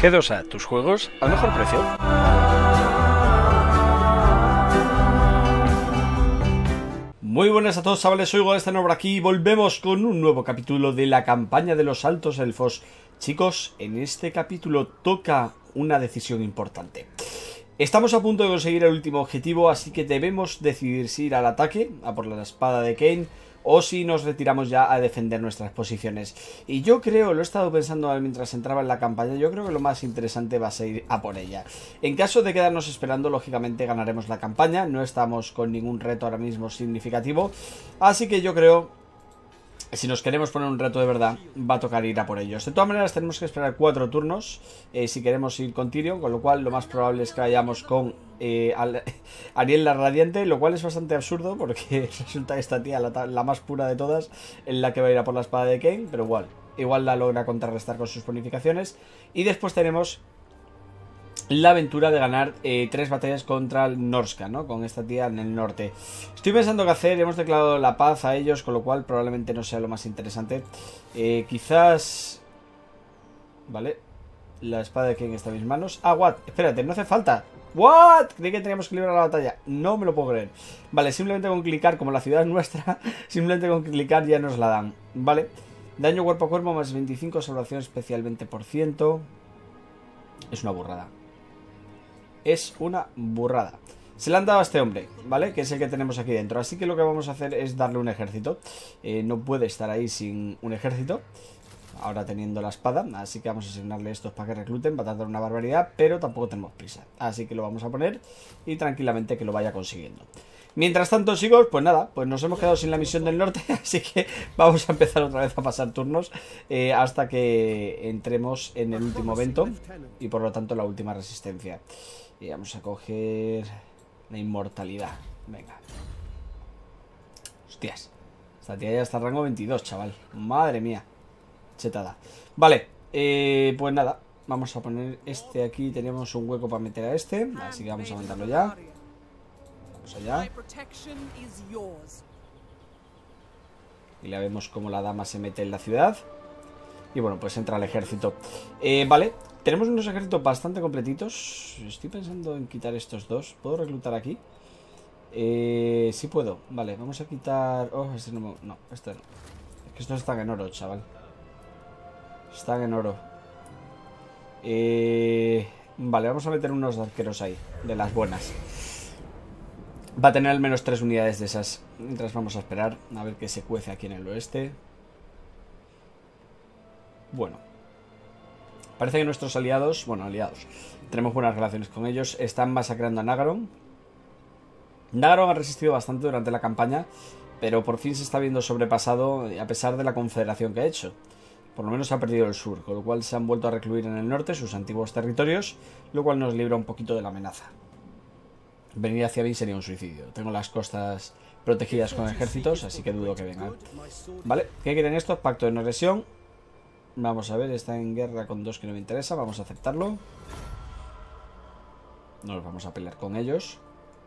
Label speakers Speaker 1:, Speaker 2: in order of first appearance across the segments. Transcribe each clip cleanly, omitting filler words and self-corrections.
Speaker 1: G2A, tus juegos al mejor precio. Muy buenas a todos, chavales, soy Gold, por aquí y volvemos con un nuevo capítulo de la campaña de los Altos Elfos. Chicos, en este capítulo toca una decisión importante. Estamos a punto de conseguir el último objetivo, así que debemos decidir si ir al ataque, a por la espada de Kain, o si nos retiramos ya a defender nuestras posiciones. Y yo creo, lo he estado pensando mientras entraba en la campaña, yo creo que lo más interesante va a ser ir a por ella. En caso de quedarnos esperando, lógicamente ganaremos la campaña, no estamos con ningún reto ahora mismo significativo, así que yo creo, si nos queremos poner un reto de verdad, va a tocar ir a por ellos. De todas maneras, tenemos que esperar 4 turnos si queremos ir con Tyrion, con lo cual lo más probable es que vayamos con Ariel la Radiante, lo cual es bastante absurdo porque resulta que esta tía, la más pura de todas, es la que va a ir a por la espada de Kain, pero igual la logra contrarrestar con sus bonificaciones. Y después tenemos la aventura de ganar 3 batallas contra el Norsca, ¿no? Con esta tía en el norte. Estoy pensando qué hacer, hemos declarado la paz a ellos, con lo cual probablemente no sea lo más interesante. Quizás... Vale. La espada de Kain está en mis manos. Ah, what? Espérate, no hace falta. What? Creí que teníamos que librar la batalla. No me lo puedo creer. Vale, simplemente con clicar, como la ciudad es nuestra, simplemente con clicar ya nos la dan. Vale. Daño cuerpo a cuerpo más 25, salvación especial 20%. Es una burrada. Es una burrada. Se le han dado a este hombre, ¿vale? Que es el que tenemos aquí dentro. Así que lo que vamos a hacer es darle un ejército. No puede estar ahí sin un ejército. Ahora teniendo la espada. Así que vamos a asignarle estos para que recluten. Va a tardar una barbaridad, pero tampoco tenemos prisa. Así que lo vamos a poner y tranquilamente que lo vaya consiguiendo. Mientras tanto, chicos, pues nada, pues nos hemos quedado sin la misión del norte, así que vamos a empezar otra vez a pasar turnos hasta que entremos en el último evento y por lo tanto la última resistencia. Y vamos a coger la inmortalidad. Venga. Hostias. Esta tía ya está en rango 22, chaval. Madre mía. Chetada. Vale, pues nada. Vamos a poner este aquí. Tenemos un hueco para meter a este, así que vamos a mandarlo ya. Allá. Y la vemos como la dama se mete en la ciudad. Y bueno, pues entra el ejército. Vale, tenemos unos ejércitos bastante completitos. Estoy pensando en quitar estos dos. ¿Puedo reclutar aquí? Sí puedo. Vale, vamos a quitar... Oh, este no, no, este no. Es que estos están en oro, chaval. Están en oro. Vale, vamos a meter unos arqueros ahí, de las buenas. Va a tener al menos 3 unidades de esas. Mientras vamos a esperar a ver qué se cuece aquí en el oeste. Bueno. Parece que nuestros aliados... Bueno, aliados. Tenemos buenas relaciones con ellos. Están masacrando a Nagaron. Nagaron ha resistido bastante durante la campaña, pero por fin se está viendo sobrepasado a pesar de la confederación que ha hecho. Por lo menos ha perdido el sur, con lo cual se han vuelto a recluir en el norte sus antiguos territorios, lo cual nos libra un poquito de la amenaza. Venir hacia mí sería un suicidio. Tengo las costas protegidas con ejércitos, así que dudo que vengan. Vale, ¿qué quieren estos? Pacto de no agresión. Vamos a ver, está en guerra con 2 que no me interesa. Vamos a aceptarlo. No nos vamos a pelear con ellos.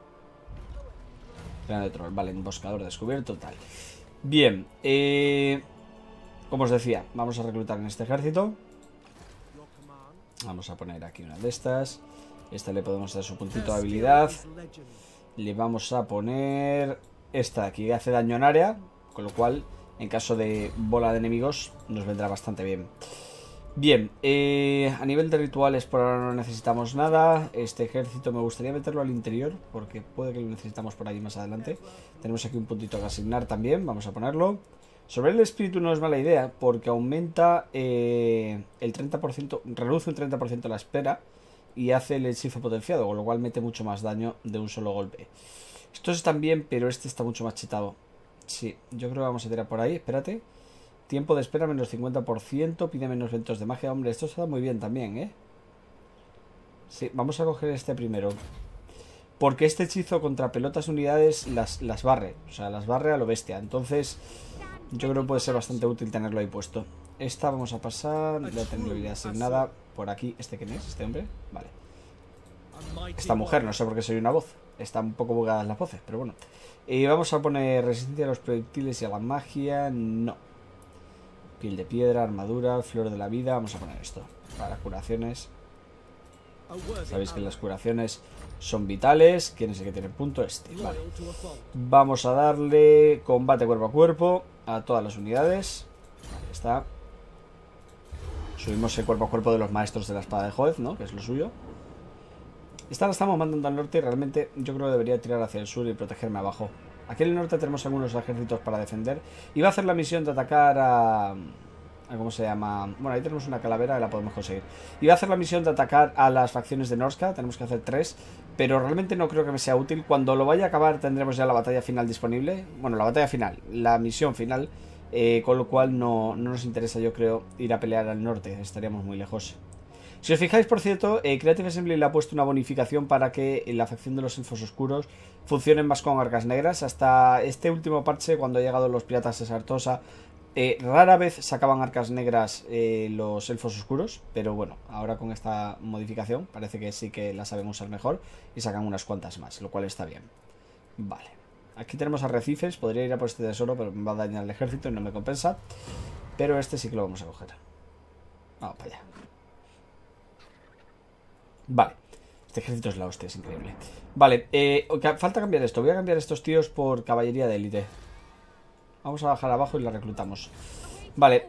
Speaker 1: Grande troll, vale, emboscador descubierto, tal. Bien, como os decía, vamos a reclutar en este ejército. Vamos a poner aquí una de estas. Esta le podemos dar su puntito de habilidad. Le vamos a poner esta de aquí, que hace daño en área, con lo cual, en caso de bola de enemigos, nos vendrá bastante bien. Bien, a nivel de rituales por ahora no necesitamos nada. Este ejército me gustaría meterlo al interior, porque puede que lo necesitamos por ahí más adelante. Tenemos aquí un puntito que asignar también, vamos a ponerlo. Sobre el espíritu no es mala idea, porque aumenta el 30%, reduce un 30% la espera y hace el hechizo potenciado, con lo cual mete mucho más daño de un solo golpe. Estos están bien, pero este está mucho más chetado. Sí, yo creo que vamos a tirar por ahí, espérate. Tiempo de espera menos 50%, pide menos ventos de magia. Hombre, esto está muy bien también, ¿eh? Sí, vamos a coger este primero. Porque este hechizo contra pelotas unidades las barre. O sea, las barre a lo bestia. Entonces, yo creo que puede ser bastante útil tenerlo ahí puesto. Esta vamos a pasar. Ya tengo habilidad asignada. Por aquí, ¿este quién es? ¿Este hombre? Vale. Esta mujer, no sé por qué soy una voz. Están un poco bugadas las voces, pero bueno. Vamos a poner resistencia a los proyectiles y a la magia. No. Piel de piedra, armadura, flor de la vida. Vamos a poner esto para curaciones. Sabéis que las curaciones son vitales. ¿Quién es el que tiene punto? Este, vale. Vamos a darle combate cuerpo a cuerpo a todas las unidades. Ahí está. Subimos el cuerpo a cuerpo de los maestros de la espada de Joez, ¿no? Que es lo suyo. Esta la estamos mandando al norte y realmente yo creo que debería tirar hacia el sur y protegerme abajo. Aquí en el norte tenemos algunos ejércitos para defender. Iba a hacer la misión de atacar a ¿cómo se llama? Bueno, ahí tenemos una calavera y la podemos conseguir. Iba a hacer la misión de atacar a las facciones de Norsca. Tenemos que hacer 3. Pero realmente no creo que me sea útil. Cuando lo vaya a acabar tendremos ya la batalla final disponible. Bueno, la batalla final, la misión final. Con lo cual no nos interesa, yo creo, ir a pelear al norte. Estaríamos muy lejos. Si os fijáis, por cierto, Creative Assembly le ha puesto una bonificación para que la facción de los elfos oscuros funcionen más con arcas negras. Hasta este último parche, cuando han llegado los piratas de Sartosa, rara vez sacaban arcas negras los elfos oscuros. Pero bueno, ahora con esta modificación parece que sí que la saben usar mejor y sacan unas cuantas más, lo cual está bien. Vale, aquí tenemos arrecifes. Podría ir a por este tesoro, pero me va a dañar el ejército y no me compensa. Pero este sí que lo vamos a coger. Vamos para allá. Vale, este ejército es la hostia, es increíble. Vale, falta cambiar esto. Voy a cambiar estos tíos por caballería de élite. Vamos a bajar abajo y la reclutamos. Vale,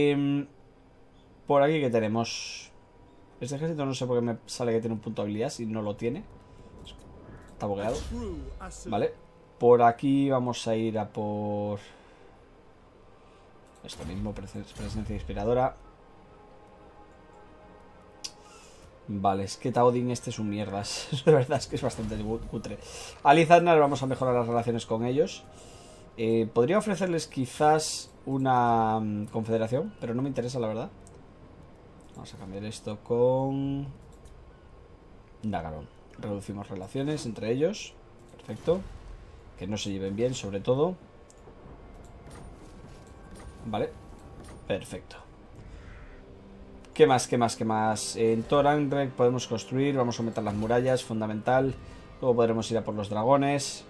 Speaker 1: por aquí que tenemos. Este ejército no sé por qué me sale que tiene un punto de habilidad si no lo tiene. Está bugueado. Vale, por aquí vamos a ir a por esto mismo, presencia inspiradora. Vale, es que Taodin este es un mierdas. De verdad es que es bastante cutre. Ali Zadnar vamos a mejorar las relaciones con ellos. Podría ofrecerles quizás una confederación, pero no me interesa, la verdad. Vamos a cambiar esto con Nagaron. Reducimos relaciones entre ellos. Perfecto. Que no se lleven bien, sobre todo. Vale. Perfecto. ¿Qué más? ¿Qué más? ¿Qué más? En Torangrek podemos construir. Vamos a aumentar las murallas, fundamental. Luego podremos ir a por los dragones.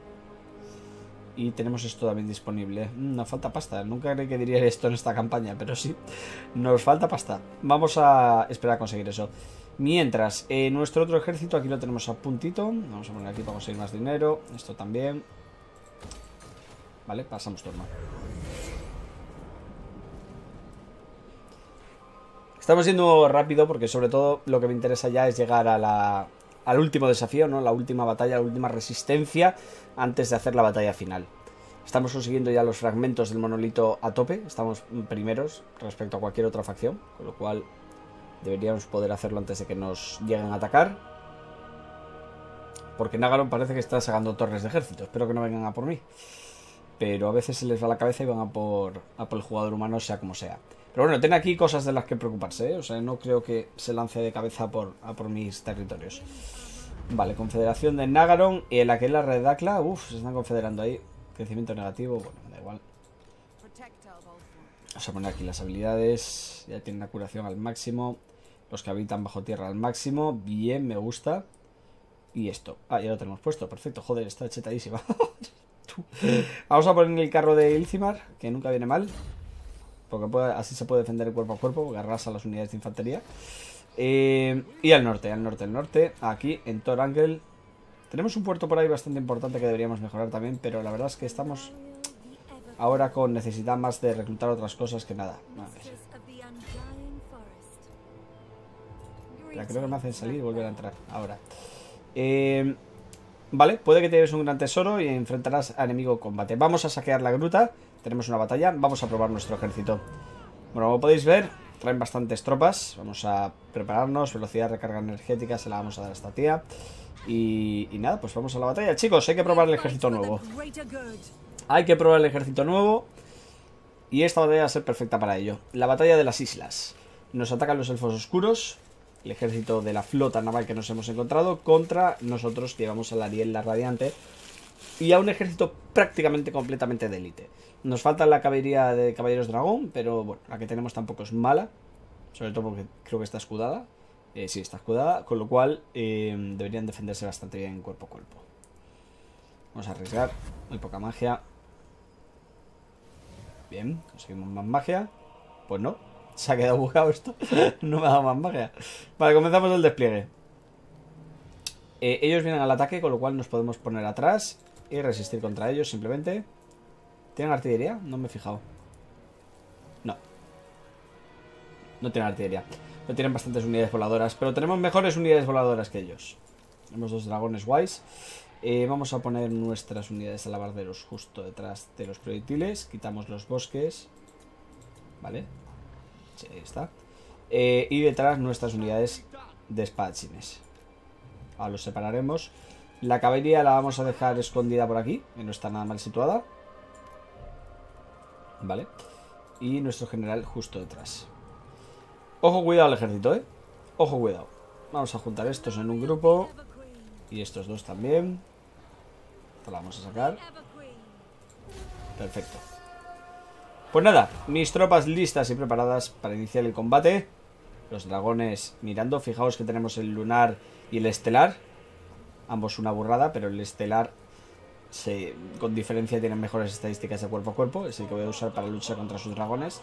Speaker 1: Y tenemos esto también disponible. Nos falta pasta. Nunca creí que diría esto en esta campaña, pero sí. Nos falta pasta. Vamos a esperar a conseguir eso. Mientras, nuestro otro ejército aquí lo tenemos a puntito. Vamos a poner aquí para conseguir más dinero. Esto también. Vale, pasamos turno. Estamos yendo rápido porque sobre todo lo que me interesa ya es llegar a al último desafío, ¿no? La última batalla, la última resistencia antes de hacer la batalla final. Estamos consiguiendo ya los fragmentos del monolito a tope. Estamos primeros respecto a cualquier otra facción, con lo cual deberíamos poder hacerlo antes de que nos lleguen a atacar. Porque Nagaron parece que está sacando torres de ejército. Espero que no vengan a por mí. Pero a veces se les va la cabeza y van a por el jugador humano, sea como sea. Pero bueno, tiene aquí cosas de las que preocuparse, ¿eh? O sea, no creo que se lance de cabeza a por mis territorios. Vale, confederación de Nagaron y en la que es la red Dakla. Uf, se están confederando ahí. Crecimiento negativo, bueno, da igual. Vamos a poner aquí las habilidades. Ya tienen la curación al máximo. Los que habitan bajo tierra al máximo. Bien, me gusta. Y esto. Ah, ya lo tenemos puesto, perfecto. Joder, está chetadísima. Vamos a poner el carro de Ilcimar, que nunca viene mal. Porque así se puede defender el cuerpo a cuerpo, porque arrasa las unidades de infantería. Y al norte. Aquí, en Torangel. Tenemos un puerto por ahí bastante importante que deberíamos mejorar también. Pero la verdad es que estamos ahora con necesidad más de reclutar otras cosas que nada. Ya creo que me hacen salir y volver a entrar. Ahora. Vale, puede que te lleves un gran tesoro y enfrentarás a enemigo combate. Vamos a saquear la gruta. Tenemos una batalla, vamos a probar nuestro ejército. Bueno, como podéis ver, traen bastantes tropas. Vamos a prepararnos, velocidad de recarga energética se la vamos a dar a esta tía. Y nada, pues vamos a la batalla. Chicos, hay que probar el ejército nuevo. Hay que probar el ejército nuevo. Y esta batalla va a ser perfecta para ello. La batalla de las islas. Nos atacan los elfos oscuros, el ejército de la flota naval que nos hemos encontrado, contra nosotros que llevamos a la Ariel la Radiante. Y a un ejército prácticamente completamente de élite. Nos falta la caballería de caballeros dragón, pero bueno, la que tenemos tampoco es mala. Sobre todo porque creo que está escudada. Sí, está escudada, con lo cual deberían defenderse bastante bien cuerpo a cuerpo. Vamos a arriesgar, muy poca magia. Bien, conseguimos más magia. Pues no, se ha quedado bugado esto. No me ha dado más magia. Vale, comenzamos el despliegue. Ellos vienen al ataque, con lo cual nos podemos poner atrás y resistir contra ellos simplemente. ¿Tienen artillería? No me he fijado. No. No tienen artillería. No tienen bastantes unidades voladoras, pero tenemos mejores unidades voladoras que ellos. Tenemos 2 dragones guays. Vamos a poner nuestras unidades alabarderos justo detrás de los proyectiles. Quitamos los bosques. Vale. Sí, ahí está. Y detrás nuestras unidades de espadachines. Ahora los separaremos. La caballería la vamos a dejar escondida por aquí, que no está nada mal situada. Vale. Y nuestro general justo detrás. Ojo, cuidado al ejército, Ojo, cuidado. Vamos a juntar estos en un grupo. Y estos dos también. Esto lo vamos a sacar. Perfecto. Pues nada, mis tropas listas y preparadas para iniciar el combate. Los dragones mirando. Fijaos que tenemos el lunar y el estelar. Ambos una burrada, pero el estelar con diferencia tienen mejores estadísticas de cuerpo a cuerpo. Es el que voy a usar para luchar contra sus dragones.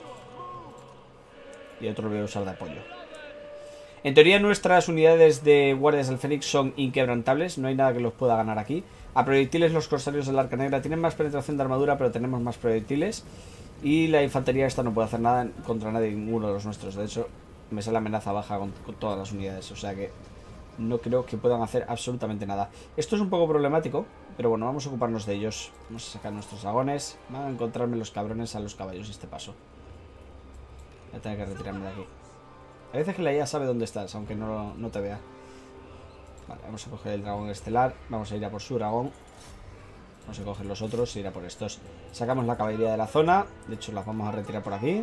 Speaker 1: Y otro lo voy a usar de apoyo. En teoría nuestras unidades de guardias del Fénix son inquebrantables. No hay nada que los pueda ganar aquí. A proyectiles los corsarios del Arca Negra tienen más penetración de armadura, pero tenemos más proyectiles. Y la infantería esta no puede hacer nada contra nadie, ninguno de los nuestros. De hecho, me sale amenaza baja con todas las unidades. O sea que no creo que puedan hacer absolutamente nada. Esto es un poco problemático, pero bueno, vamos a ocuparnos de ellos. Vamos a sacar nuestros dragones. Van a encontrarme los cabrones a los caballos este paso. Voy a tener que retirarme de aquí. A veces que la IA sabe dónde estás, aunque no te vea. Vale, vamos a coger el dragón estelar. Vamos a ir a por su dragón. Vamos a coger los otros e ir a por estos. Sacamos la caballería de la zona. De hecho, las vamos a retirar por aquí.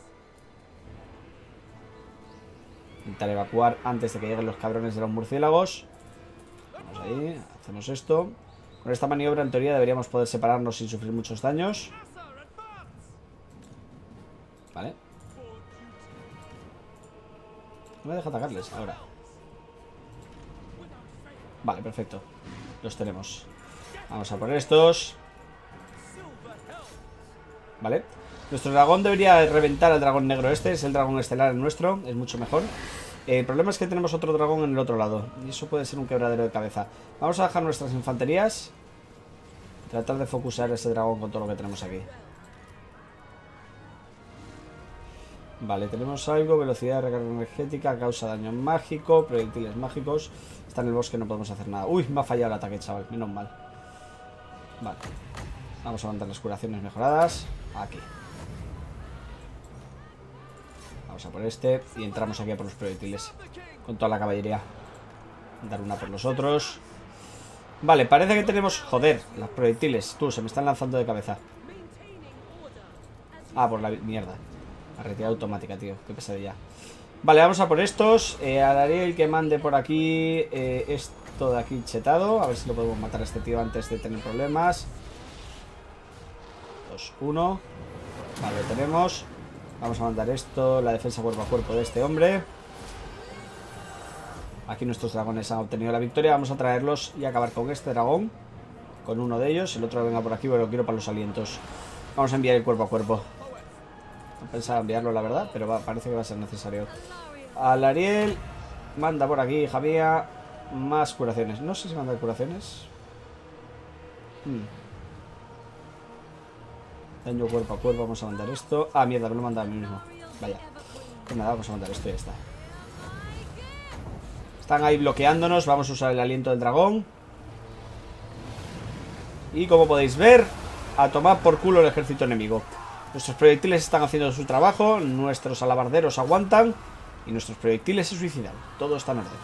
Speaker 1: Intentar evacuar antes de que lleguen los cabrones de los murciélagos. Vamos ahí, hacemos esto. Con esta maniobra, en teoría, deberíamos poder separarnos sin sufrir muchos daños. Vale. No me deja atacarles ahora. Vale, perfecto. Los tenemos. Vamos a por estos. Vale. Nuestro dragón debería reventar al dragón negro este. Es el dragón estelar el nuestro. Es mucho mejor. El problema es que tenemos otro dragón en el otro lado. Y eso puede ser un quebradero de cabeza. Vamos a dejar nuestras infanterías. Tratar de focusar ese dragón con todo lo que tenemos aquí. Vale, tenemos algo. Velocidad de recarga energética. Causa daño mágico. Proyectiles mágicos. Está en el bosque, no podemos hacer nada. Uy, me ha fallado el ataque, chaval. Menos mal. Vale. Vamos a mandar las curaciones mejoradas. Aquí. Vamos a por este. Y entramos aquí a por los proyectiles. Con toda la caballería. Dar una por los otros. Vale, parece que tenemos... Joder, los proyectiles. Tú, se me están lanzando de cabeza. Ah, por la mierda. La retirada automática, tío. Qué pesadilla. Vale, vamos a por estos. Haré el que mande por aquí esto de aquí chetado. A ver si lo podemos matar a este tío antes de tener problemas. 2, 1. Vale, lo tenemos. Vamos a mandar esto. La defensa cuerpo a cuerpo de este hombre. Aquí nuestros dragones han obtenido la victoria. Vamos a traerlos y acabar con este dragón. Con uno de ellos. El otro venga por aquí, pero lo quiero para los alientos. Vamos a enviar el cuerpo a cuerpo. No pensaba enviarlo, la verdad, pero parece que va a ser necesario. Al Ariel, manda por aquí, hija mía. Más curaciones. No sé si manda curaciones. Daño cuerpo a cuerpo, vamos a mandar esto. Ah, mierda, me lo he mandado a mí mismo. Vaya. Pues nada, vamos a mandar esto y ya está. Están ahí bloqueándonos. Vamos a usar el aliento del dragón. Y como podéis ver, a tomar por culo el ejército enemigo. Nuestros proyectiles están haciendo su trabajo. Nuestros alabarderos aguantan. Y nuestros proyectiles se suicidan. Todo está en orden.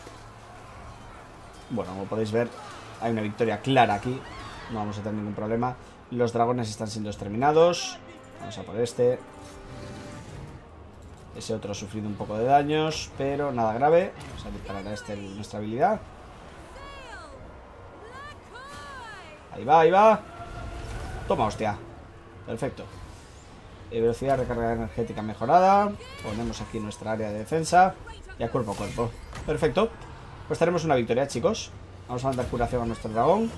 Speaker 1: Bueno, como podéis ver, hay una victoria clara aquí. No vamos a tener ningún problema. Los dragones están siendo exterminados. Vamos a por este. Ese otro ha sufrido un poco de daños, pero nada grave. Vamos a disparar a este nuestra habilidad. Ahí va, ahí va. Toma, hostia. Perfecto. Velocidad de recarga energética mejorada. Ponemos aquí nuestra área de defensa. Y a cuerpo a cuerpo. Perfecto. Pues tenemos una victoria, chicos. Vamos a mandar curación a nuestro dragón.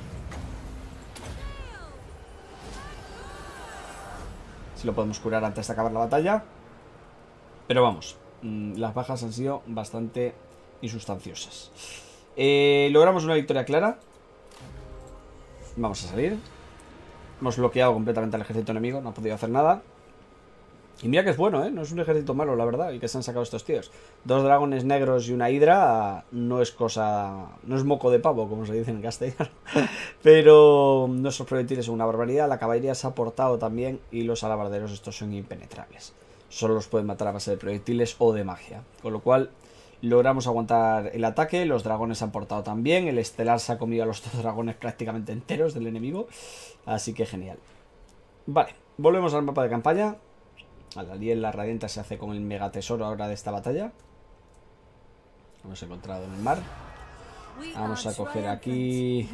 Speaker 1: Si lo podemos curar antes de acabar la batalla. Pero vamos, las bajas han sido bastante insustanciosas. Logramos una victoria clara. Vamos a salir. Hemos bloqueado completamente al ejército enemigo. No ha podido hacer nada. Y mira que es bueno, ¿eh? No es un ejército malo, la verdad. Y que se han sacado estos tíos. 2 dragones negros y una hidra. No es cosa... No es moco de pavo, como se dice en castellano. Pero nuestros proyectiles son una barbaridad. La caballería se ha portado también. Y los alabarderos estos son impenetrables. Solo los pueden matar a base de proyectiles o de magia. Con lo cual... Logramos aguantar el ataque, los dragones se han portado también, el estelar se ha comido a los 2 dragones prácticamente enteros del enemigo, así que genial. Vale, volvemos al mapa de campaña. La Liel la Radiante se hace con el megatesoro ahora de esta batalla. Lo hemos encontrado en el mar. Vamos a coger aquí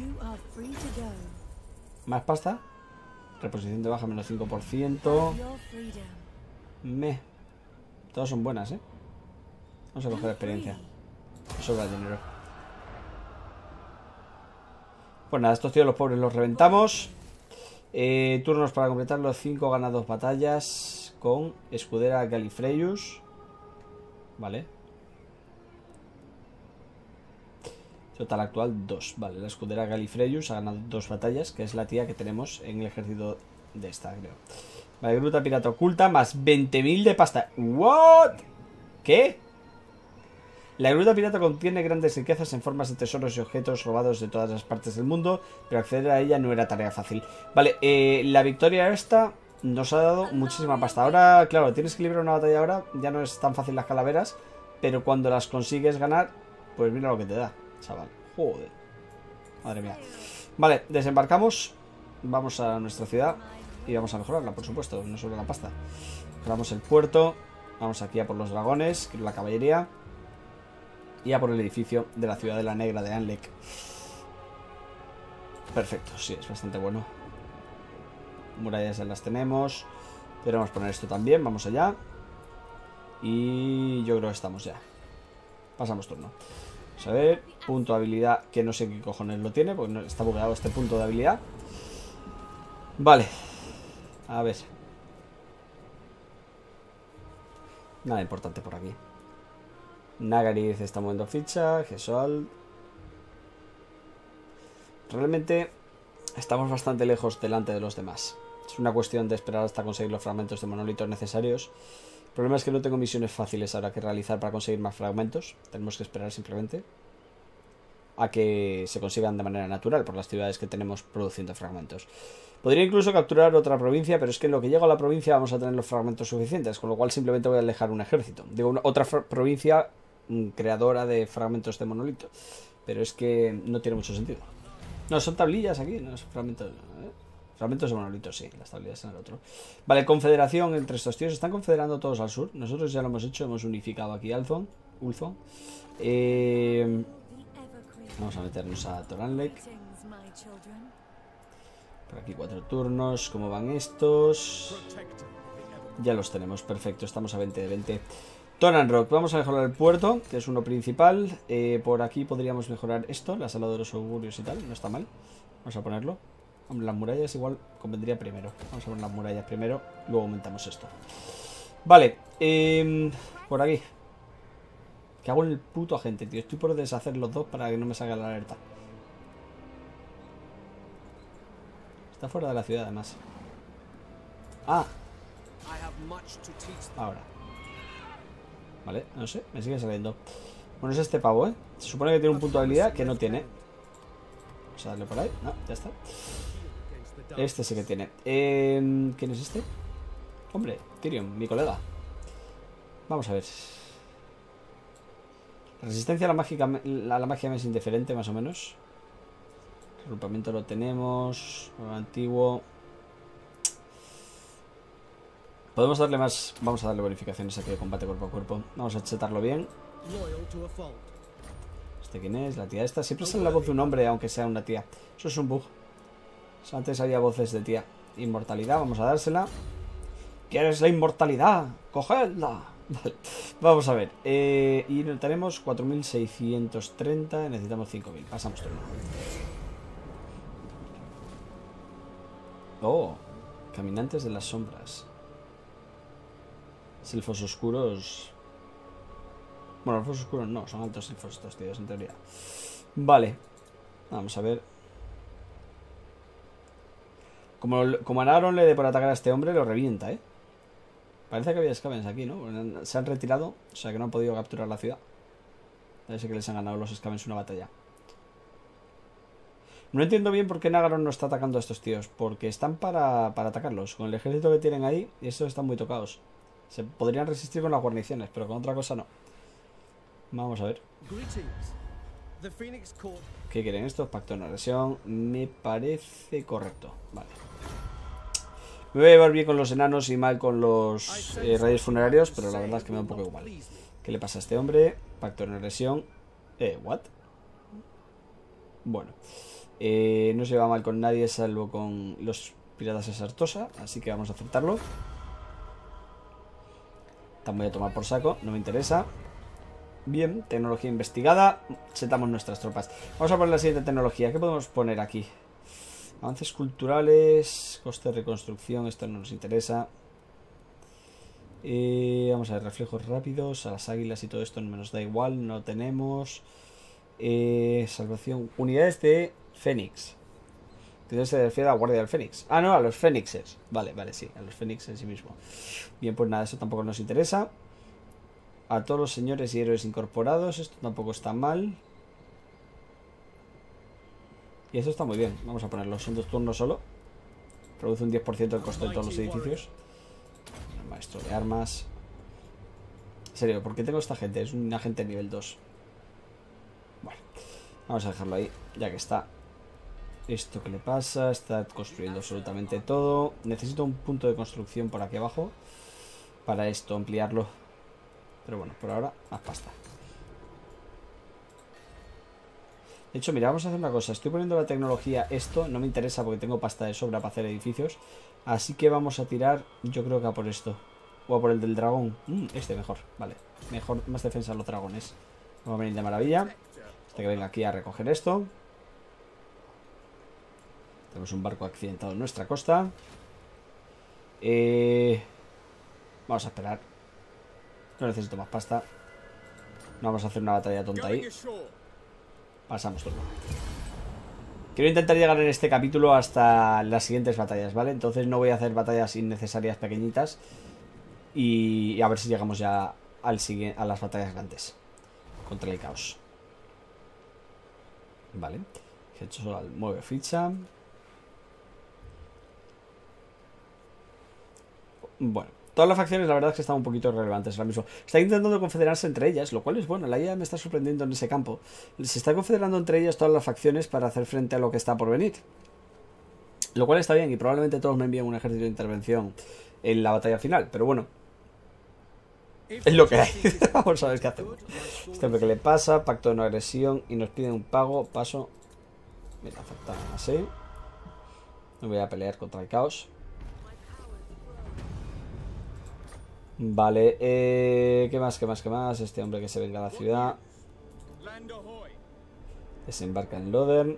Speaker 1: más pasta. Reposición de baja menos 5%. Todas son buenas, ¿eh? Vamos a coger experiencia. Sobra dinero. Pues nada, estos tíos los pobres los reventamos. Turnos para completar los 5 ganados batallas con escudera Galifreyus. Vale. Total actual 2. Vale, la escudera Galifreyus ha ganado 2 batallas, que es la tía que tenemos en el ejército de esta, creo. Vale, gruta pirata oculta más 20.000 de pasta. ¿What? ¿Qué? La gruta pirata contiene grandes riquezas en formas de tesoros y objetos robados de todas las partes del mundo, pero acceder a ella no era tarea fácil. Vale, la victoria esta nos ha dado muchísima pasta. Ahora, claro, tienes que librar una batalla ahora, ya no es tan fácil las calaveras, pero cuando las consigues ganar, pues mira lo que te da, chaval. Joder. Madre mía. Vale, desembarcamos, vamos a nuestra ciudad y vamos a mejorarla, por supuesto, no solo la pasta. Mejoramos el puerto, vamos aquí a por los dragones, que es la caballería. Y a por el edificio de la Ciudadela Negra de Anlec. Perfecto, sí, es bastante bueno. Murallas ya las tenemos. Podríamos poner esto también, vamos allá. Y yo creo que estamos ya. Pasamos turno. Vamos a ver, punto de habilidad, que no sé qué cojones lo tiene, porque no, está bugueado este punto de habilidad. Vale. A ver. Nada importante por aquí. Nagarythe está moviendo ficha, Gesual. Realmente estamos bastante lejos delante de los demás. Es una cuestión de esperar hasta conseguir los fragmentos de monolitos necesarios. El problema es que no tengo misiones fáciles ahora que realizar para conseguir más fragmentos. Tenemos que esperar simplemente a que se consigan de manera natural por las ciudades que tenemos produciendo fragmentos. Podría incluso capturar otra provincia, pero es que en lo que llego a la provincia vamos a tener los fragmentos suficientes, con lo cual simplemente voy a alejar un ejército. Digo, otra provincia creadora de fragmentos de monolito, pero es que no tiene mucho sentido. No, son tablillas aquí, no son fragmentos. Fragmentos de monolitos, sí, las tablillas en el otro. Vale, confederación entre estos tíos. Están confederando todos al sur. Nosotros ya lo hemos hecho, hemos unificado aquí Ulfon. Vamos a meternos a Toranlek. Por aquí 4 turnos. ¿Cómo van estos? Ya los tenemos, perfecto. Estamos a 20 de 20. Tonanrock, vamos a mejorar el puerto, que es uno principal. Por aquí podríamos mejorar esto, la sala de los augurios y tal, no está mal. Vamos a ponerlo. Hombre, las murallas igual convendría primero. Vamos a poner las murallas primero, luego aumentamos esto. Vale, por aquí. ¿Qué hago en el puto agente, tío? Estoy por deshacer los dos para que no me salga la alerta. Está fuera de la ciudad, además. Ah. Ahora. Vale, no sé, me sigue saliendo. Bueno, es este pavo, ¿eh? Se supone que tiene un punto de habilidad que no tiene. Vamos a darle por ahí. No, ya está. Este sí que tiene. ¿Quién es este? Hombre, Tyrion, mi colega. Vamos a ver. La resistencia a la magia me es indiferente, más o menos. El agrupamiento lo tenemos. Antiguo. Podemos darle más. Vamos a darle bonificaciones aquí de combate cuerpo a cuerpo. Vamos a chetarlo bien. ¿Este quién es? La tía esta. Siempre sale la voz de un hombre, aunque sea una tía. Eso es un bug. O sea, antes había voces de tía. Inmortalidad, vamos a dársela. ¿Quieres la inmortalidad? ¡Cogedla! Vale. Vamos a ver. Y tenemos 4.630. Necesitamos 5.000. Pasamos turno. Oh. Caminantes de las sombras. Elfos oscuros. Bueno, elfos oscuros no, son altos elfos estos tíos, en teoría. Vale. Vamos a ver. Como a Nagron le dé por atacar a este hombre, lo revienta, ¿eh? Parece que había Scavens aquí, ¿no? Se han retirado, o sea que no han podido capturar la ciudad. Parece que les han ganado los Scavens una batalla. No entiendo bien por qué Nagron no está atacando a estos tíos. Porque están para atacarlos. Con el ejército que tienen ahí, y estos están muy tocados. Se podrían resistir con las guarniciones, pero con otra cosa no. Vamos a ver. ¿Qué quieren estos? Pacto de no agresión. Me parece correcto. Vale. Me voy a llevar bien con los enanos y mal con los reyes funerarios, pero la verdad es que me da un poco igual. ¿Qué le pasa a este hombre? Pacto de no agresión. ¿What? Bueno. No se lleva mal con nadie salvo con los piratas de Sartosa, así que vamos a aceptarlo. También voy a tomar por saco, no me interesa. Bien, tecnología investigada. Setamos nuestras tropas. Vamos a poner la siguiente tecnología. ¿Qué podemos poner aquí? Avances culturales, coste de reconstrucción, esto no nos interesa. Vamos a ver, reflejos rápidos, a las águilas y todo esto no nos da igual, no tenemos. Salvación, unidades de Fénix. Entonces se refiere a la Guardia del Fénix. Ah, no, a los Fénixes. Vale, vale, sí, a los Fénix en sí mismo. Bien, pues nada, eso tampoco nos interesa. A todos los señores y héroes incorporados, esto tampoco está mal. Y eso está muy bien, vamos a ponerlo, son 2 turnos solo. Produce un 10% del costo de todos los edificios. Maestro de armas. En serio, ¿por qué tengo esta gente? Es un agente nivel 2. Bueno, vamos a dejarlo ahí, ya que está. ¿Esto qué le pasa? Está construyendo absolutamente todo. Necesito un punto de construcción por aquí abajo para esto, ampliarlo. Pero bueno, por ahora, más pasta. De hecho, mira, vamos a hacer una cosa. Estoy poniendo la tecnología esto. No me interesa porque tengo pasta de sobra para hacer edificios. Así que vamos a tirar, yo creo que a por esto. O a por el del dragón. Este mejor, vale. Mejor, más defensa a los dragones. Vamos a venir de maravilla. Hasta que venga aquí a recoger esto. Tenemos un barco accidentado en nuestra costa. Vamos a esperar. No necesito más pasta. No vamos a hacer una batalla tonta ahí. Pasamos turno. Quiero intentar llegar en este capítulo hasta las siguientes batallas, ¿vale? Entonces no voy a hacer batallas innecesarias pequeñitas. Y a ver si llegamos ya a las batallas grandes. Contra el caos. Vale. Hecho mueve ficha. Bueno, todas las facciones la verdad es que están un poquito irrelevantes ahora mismo. Está intentando confederarse entre ellas, lo cual es bueno. La IA me está sorprendiendo en ese campo. Se está confederando entre ellas todas las facciones para hacer frente a lo que está por venir. Lo cual está bien y probablemente todos me envíen un ejército de intervención en la batalla final. Pero bueno, es lo que hay. Vamos a ver qué hacemos. Este hombre que le pasa, pacto de no agresión y nos piden un pago. Paso. Mira, aceptan así. No voy a pelear contra el caos. Vale, ¿qué más, qué más, qué más? Este hombre que se venga a la ciudad. Desembarca en Lodern.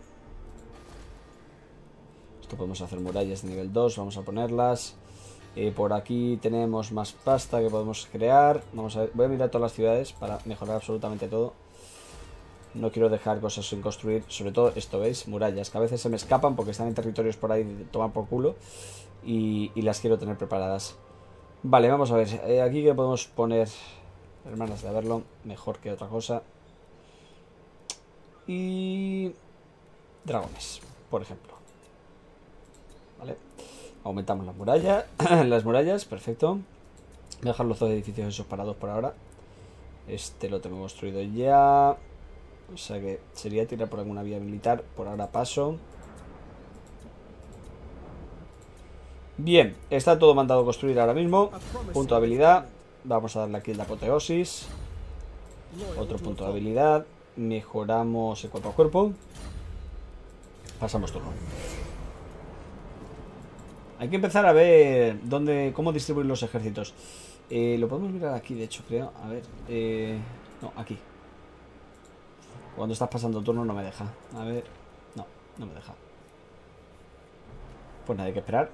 Speaker 1: Esto podemos hacer murallas de nivel 2, vamos a ponerlas. Por aquí tenemos más pasta que podemos crear. Vamos a ver, voy a mirar todas las ciudades para mejorar absolutamente todo. No quiero dejar cosas sin construir, sobre todo esto, ¿veis? Murallas, que a veces se me escapan porque están en territorios por ahí de tomar por culo. Y las quiero tener preparadas. Vale, vamos a ver, aquí que podemos poner hermanas de Averlon, mejor que otra cosa. Y dragones, por ejemplo. Vale, aumentamos las murallas, perfecto. Voy a dejar los 2 edificios esos parados por ahora. Este lo tengo construido ya. O sea que sería tirar por alguna vía militar. Por ahora paso. Bien, está todo mandado a construir ahora mismo. Punto de habilidad. Vamos a darle aquí el de apoteosis. Otro punto de habilidad. Mejoramos el cuerpo a cuerpo. Pasamos turno. Hay que empezar a ver cómo distribuir los ejércitos. Lo podemos mirar aquí, de hecho, creo. A ver. No, aquí. Cuando estás pasando turno no me deja. A ver. No me deja. Pues nada, hay que esperar.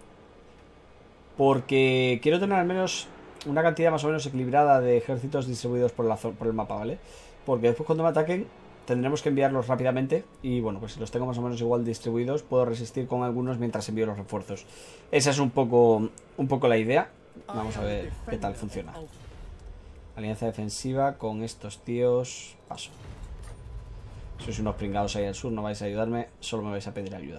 Speaker 1: Porque quiero tener al menos una cantidad más o menos equilibrada de ejércitos distribuidos por el mapa, ¿vale? Porque después cuando me ataquen tendremos que enviarlos rápidamente. Y bueno, pues si los tengo más o menos igual distribuidos, puedo resistir con algunos mientras envío los refuerzos. Esa es un poco la idea. Vamos a ver qué tal funciona. Alianza defensiva con estos tíos. Paso. Sois unos pringados ahí al sur, no vais a ayudarme, solo me vais a pedir ayuda.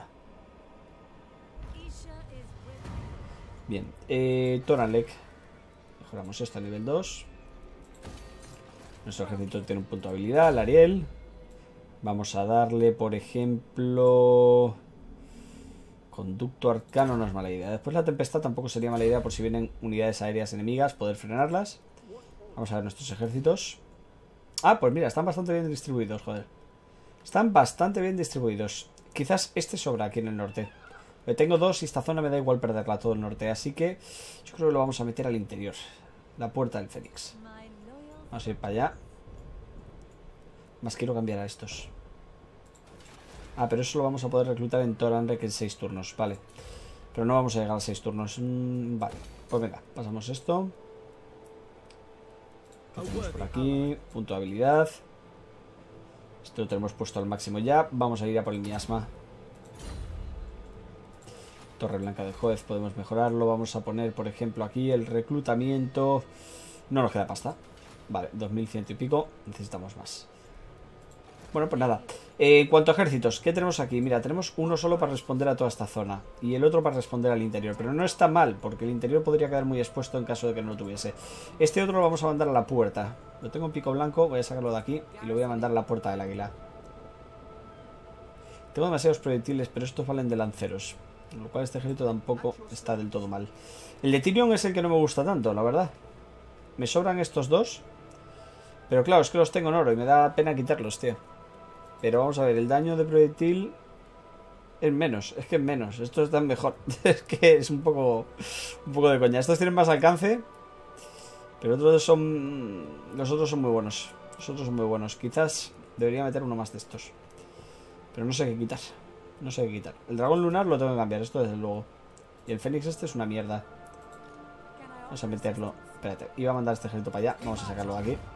Speaker 1: Bien, Toranlek. Mejoramos esto a nivel 2. Nuestro ejército tiene un punto de habilidad, el Ariel. Vamos a darle, por ejemplo... Conducto arcano no es mala idea. Después la tempestad tampoco sería mala idea por si vienen unidades aéreas enemigas, poder frenarlas. Vamos a ver nuestros ejércitos. Ah, pues mira, están bastante bien distribuidos, joder. Están bastante bien distribuidos. Quizás este sobra aquí en el norte. Tengo dos y esta zona me da igual perderla todo el norte. Así que yo creo que lo vamos a meter al interior. La puerta del Fénix. Vamos a ir para allá. Más quiero cambiar a estos. Ah, pero eso lo vamos a poder reclutar en Toranlek en 6 turnos. Vale. Pero no vamos a llegar a 6 turnos. Vale. Pues venga, pasamos esto. ¿Qué tenemos por aquí? Punto de habilidad. Esto lo tenemos puesto al máximo ya. Vamos a ir a por el miasma. Torre blanca de juez podemos mejorarlo. Vamos a poner, por ejemplo, aquí el reclutamiento. No nos queda pasta. Vale, 2100 y pico. Necesitamos más. Bueno, pues nada. En cuanto a ejércitos, ¿qué tenemos aquí? Mira, tenemos uno solo para responder a toda esta zona y el otro para responder al interior. Pero no está mal, porque el interior podría quedar muy expuesto en caso de que no lo tuviese. Este otro lo vamos a mandar a la puerta. Lo tengo en pico blanco, voy a sacarlo de aquí y lo voy a mandar a la puerta del águila. Tengo demasiados proyectiles, pero estos valen de lanceros, con lo cual este ejército tampoco está del todo mal. El de Tyrion es el que no me gusta tanto, la verdad. Me sobran estos dos, pero claro, es que los tengo en oro y me da pena quitarlos, tío. Pero vamos a ver, el daño de proyectil es menos, es que es menos. Estos están mejor. Es que es un poco de coña. Estos tienen más alcance, pero los otros son muy buenos. Los otros son muy buenos. Quizás debería meter uno más de estos, pero no sé qué quitar. No sé qué quitar. El dragón lunar lo tengo que cambiar, esto desde luego. Y el fénix este es una mierda. Vamos a meterlo. Espérate, iba a mandar este ejército para allá. Vamos a sacarlo de aquí.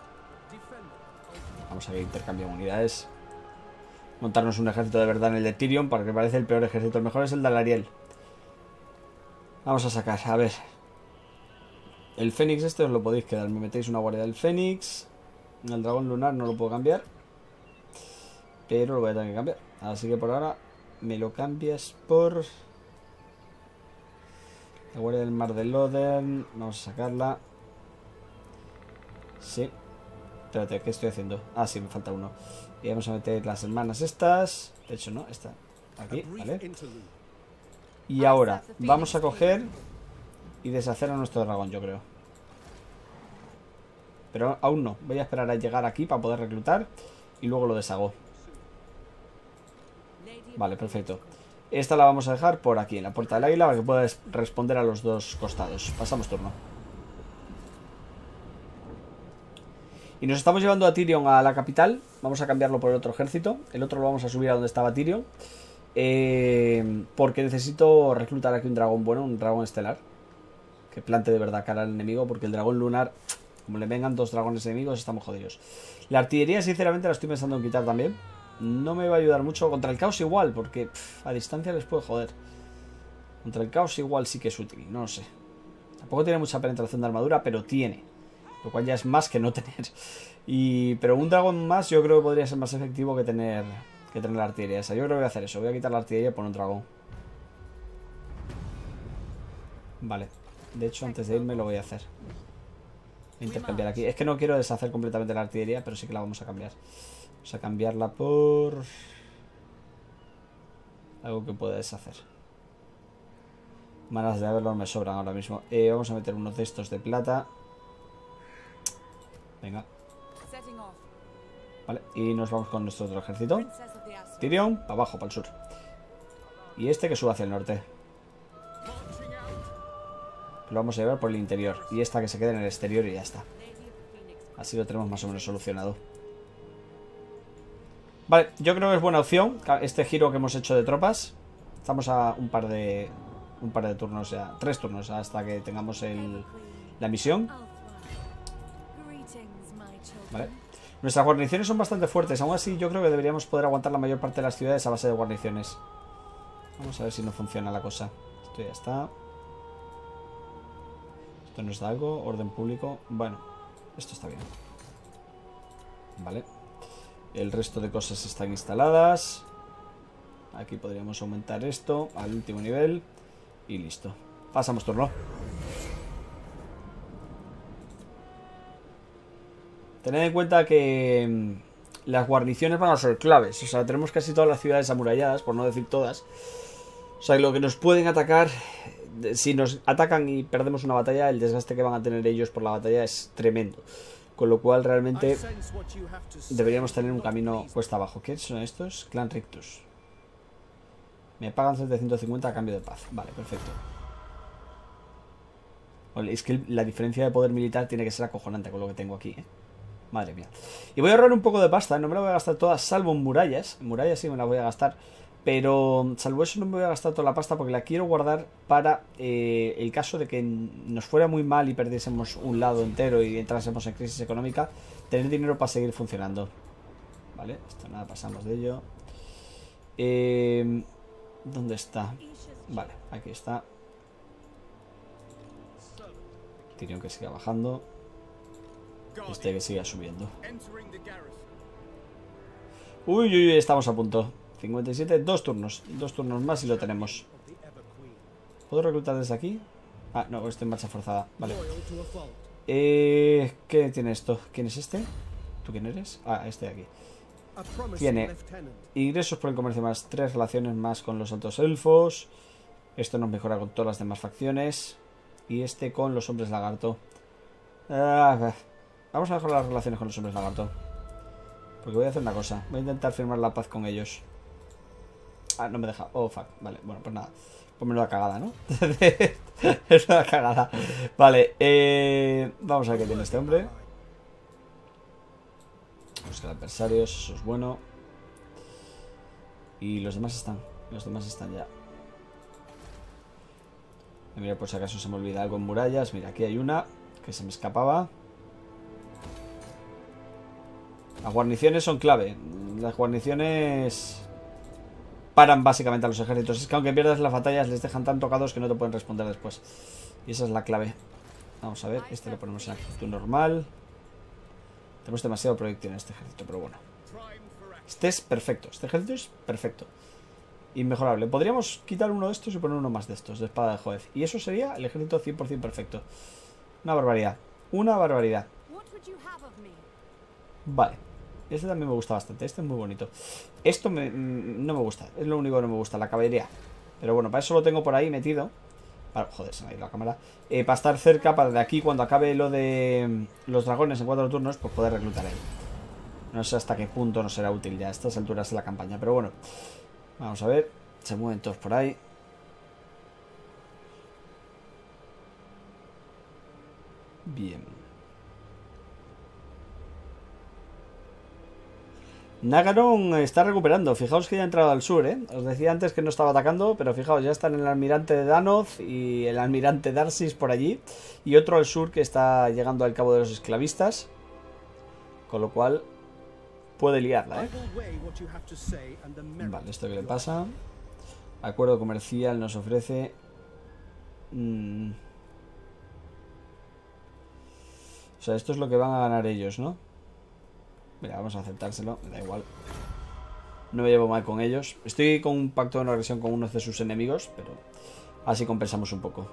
Speaker 1: Vamos a ver intercambio de unidades. Montarnos un ejército de verdad en el de Tyrion, para que parece el peor ejército. El mejor es el de Ariel. Vamos a sacar, a ver. El Fénix este os lo podéis quedar. Me metéis una guardia del Fénix. El dragón lunar no lo puedo cambiar, pero lo voy a tener que cambiar. Así que por ahora me lo cambias por la guardia del mar de Lothern. Vamos a sacarla. Sí. Espérate, ¿qué estoy haciendo? Ah, sí, me falta uno. Y vamos a meter las hermanas estas. De hecho, no, esta. Aquí, ¿vale? Y ahora vamos a coger y deshacer a nuestro dragón, yo creo. Pero aún no. Voy a esperar a llegar aquí para poder reclutar y luego lo deshago. Vale, perfecto. Esta la vamos a dejar por aquí, en la puerta del águila, para que pueda responder a los dos costados. Pasamos turno. Y nos estamos llevando a Tyrion a la capital. Vamos a cambiarlo por el otro ejército. El otro lo vamos a subir a donde estaba Tyrion. Porque necesito reclutar aquí un dragón bueno, un dragón estelar, que plante de verdad cara al enemigo. Porque el dragón lunar, como le vengan dos dragones enemigos, estamos jodidos. La artillería sinceramente la estoy pensando en quitar también. No me va a ayudar mucho. Contra el caos igual, porque a distancia les puede joder. Contra el caos igual sí que es útil, no lo sé. Tampoco tiene mucha penetración de armadura, pero tiene, lo cual ya es más que no tener. Pero un dragón más yo creo que podría ser más efectivo que tener la artillería esa. Yo creo que voy a hacer eso. Voy a quitar la artillería y poner un dragón. Vale. De hecho, antes de irme lo voy a hacer. Voy a intercambiar aquí. Es que no quiero deshacer completamente la artillería, pero sí que la vamos a cambiar. Vamos a cambiarla por algo que pueda deshacer. Manas de Averlord me sobran ahora mismo. Vamos a meter unos de estos de plata. Venga. Vale, y nos vamos con nuestro otro ejército. Tyrion, para abajo, para el sur. Y este que suba hacia el norte. Lo vamos a llevar por el interior. Y esta que se quede en el exterior y ya está. Así lo tenemos más o menos solucionado. Vale, yo creo que es buena opción este giro que hemos hecho de tropas. Estamos a un par de turnos ya. 3 turnos hasta que tengamos la misión. Vale. Nuestras guarniciones son bastante fuertes. Aún así, yo creo que deberíamos poder aguantar la mayor parte de las ciudades a base de guarniciones. Vamos a ver si no funciona la cosa. Esto ya está. Esto nos da algo. Orden público. Bueno, esto está bien. Vale. El resto de cosas están instaladas. Aquí podríamos aumentar esto al último nivel. Y listo. Pasamos turno. Tened en cuenta que las guarniciones van a ser claves. O sea, tenemos casi todas las ciudades amuralladas, por no decir todas. O sea, lo que nos pueden atacar, si nos atacan y perdemos una batalla, el desgaste que van a tener ellos por la batalla es tremendo. Con lo cual, realmente, deberíamos tener un camino cuesta abajo. ¿Qué son estos? Clan Rictus. Me pagan 750 a cambio de paz. Vale, perfecto. Vale, es que la diferencia de poder militar tiene que ser acojonante con lo que tengo aquí, ¿eh? Madre mía. Y voy a ahorrar un poco de pasta. No me la voy a gastar toda, salvo en murallas. En murallas sí me la voy a gastar. Pero salvo eso no me voy a gastar toda la pasta porque la quiero guardar para el caso de que nos fuera muy mal y perdiésemos un lado entero y entrásemos en crisis económica. Tener dinero para seguir funcionando. Vale, esto nada, pasamos de ello. ¿Dónde está? Vale, aquí está. Tyrion que siga bajando. Este que siga subiendo. Uy, uy, uy, estamos a punto. 57, 2 turnos. 2 turnos más y lo tenemos. ¿Puedo reclutar desde aquí? Ah, no, estoy en marcha forzada. Vale. ¿Qué tiene esto? ¿Quién es este? ¿Tú quién eres? Ah, este de aquí. Tiene ingresos por el comercio más 3 relaciones más con los altos elfos. Esto nos mejora con todas las demás facciones. Y este con los hombres lagarto. Vamos a mejorar las relaciones con los hombres lagarto. Porque voy a hacer una cosa. Voy a intentar firmar la paz con ellos. Ah, no me deja. Oh, fuck. Vale, bueno, pues nada. Pues menuda cagada, ¿no? Es una cagada. Vale, vamos a ver qué tiene este hombre. Buscar adversarios, eso es bueno. Y los demás están. Los demás están ya. Mira, por si acaso se me olvida algo en murallas. Mira, aquí hay una que se me escapaba. Las guarniciones son clave. Las guarniciones paran básicamente a los ejércitos. Es que aunque pierdas las batallas les dejan tan tocados que no te pueden responder después. Y esa es la clave. Vamos a ver, este lo ponemos en actitud normal. Tenemos demasiado proyectil en este ejército, pero bueno. Este es perfecto, este ejército es perfecto. Inmejorable. Podríamos quitar uno de estos y poner uno más de estos, de espada de juez. Y eso sería el ejército 100% perfecto. Una barbaridad. Una barbaridad. Vale. Este también me gusta bastante. Este es muy bonito. Esto no me gusta. Es lo único que no me gusta, la caballería. Pero bueno, para eso lo tengo por ahí metido. Joder, se me ha ido la cámara. Para estar cerca, para de aquí, cuando acabe lo de los dragones en 4 turnos, pues poder reclutar ahí. No sé hasta qué punto no será útil ya a estas alturas de la campaña. Pero bueno, vamos a ver. Se mueven todos por ahí. Bien. Nagaron está recuperando. Fijaos que ya ha entrado al sur, ¿eh? Os decía antes que no estaba atacando, pero fijaos, ya están el almirante de Danoth y el almirante Darcis por allí. Y otro al sur que está llegando al cabo de los esclavistas. Con lo cual puede liarla, ¿eh? Vale, ¿esto qué le pasa? Acuerdo comercial nos ofrece... O sea, esto es lo que van a ganar ellos, ¿no? Mira, vamos a aceptárselo, me da igual. No me llevo mal con ellos. Estoy con un pacto de no agresión con uno de sus enemigos, pero así compensamos un poco.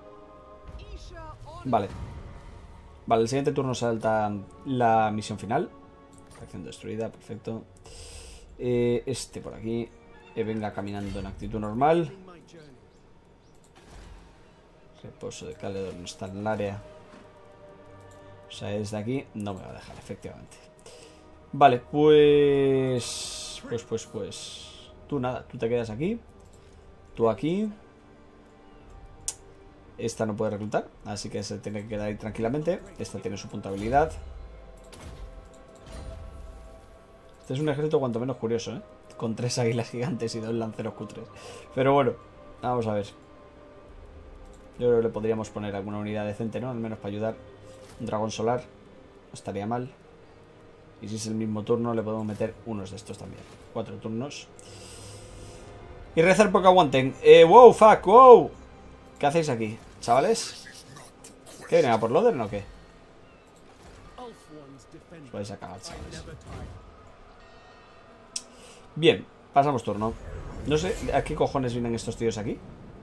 Speaker 1: Vale. Vale, el siguiente turno salta la misión final. Acción destruida, perfecto. Este por aquí. Venga caminando en actitud normal. Reposo de Caledon no está en el área. O sea, desde aquí no me va a dejar, efectivamente. Vale, pues... Tú nada, tú te quedas aquí. Tú aquí. Esta no puede reclutar, así que se tiene que quedar ahí tranquilamente. Esta tiene su puntabilidad. Este es un ejército cuanto menos curioso, ¿eh? Con 3 águilas gigantes y 2 lanceros cutres. Pero bueno, vamos a ver. Yo creo que le podríamos poner alguna unidad decente, ¿no? Al menos para ayudar. Un dragón solar. No estaría mal. Y si es el mismo turno, le podemos meter unos de estos también. 4 turnos. Y rezar porque aguanten. Wow, fuck, wow. ¿Qué hacéis aquí, chavales? ¿Qué vienen a por Loden o qué? Os vais a cagar, chavales. Bien, pasamos turno. No sé a qué cojones vienen estos tíos aquí.